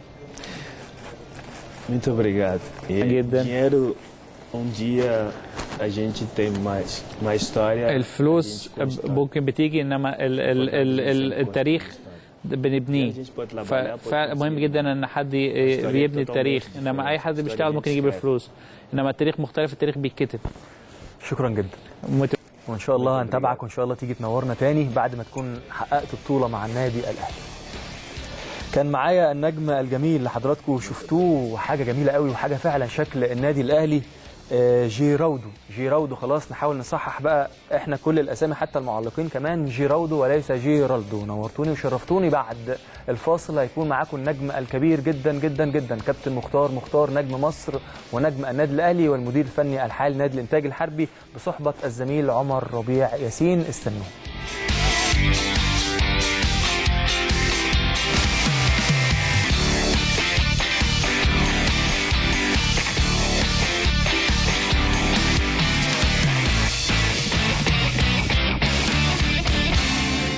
Muito obrigado. جدا. Dinheiro um dia a gente tem mais mais história. الفلوس ممكن بتيجي، انما ال ال ال ال التاريخ بنبنيه. فمهم جدا ان حد بيبني التاريخ، انما اي حد بيشتغل ممكن يجيب الفلوس، انما التاريخ مختلف، التاريخ بيتكتب. شكرا جدا. وان شاء الله هنتابعك، وان شاء الله تيجي تنورنا تاني بعد ما تكون حققت بطوله مع النادي الاهلي. كان معايا النجم الجميل اللي حضراتكم شفتوه، حاجه جميله قوي وحاجه فعلا شكل النادي الاهلي، جيراودو. جيراودو خلاص نحاول نصحح بقى احنا كل الاسامي حتى المعلقين كمان جيراودو وليس جيرالدو. نورتوني وشرفتوني. بعد الفاصل هيكون معاكم النجم الكبير جدا جدا جدا كابتن مختار مختار، نجم مصر ونجم النادي الاهلي والمدير الفني الحالي لنادي الانتاج الحربي، بصحبه الزميل عمر ربيع ياسين. استنوا.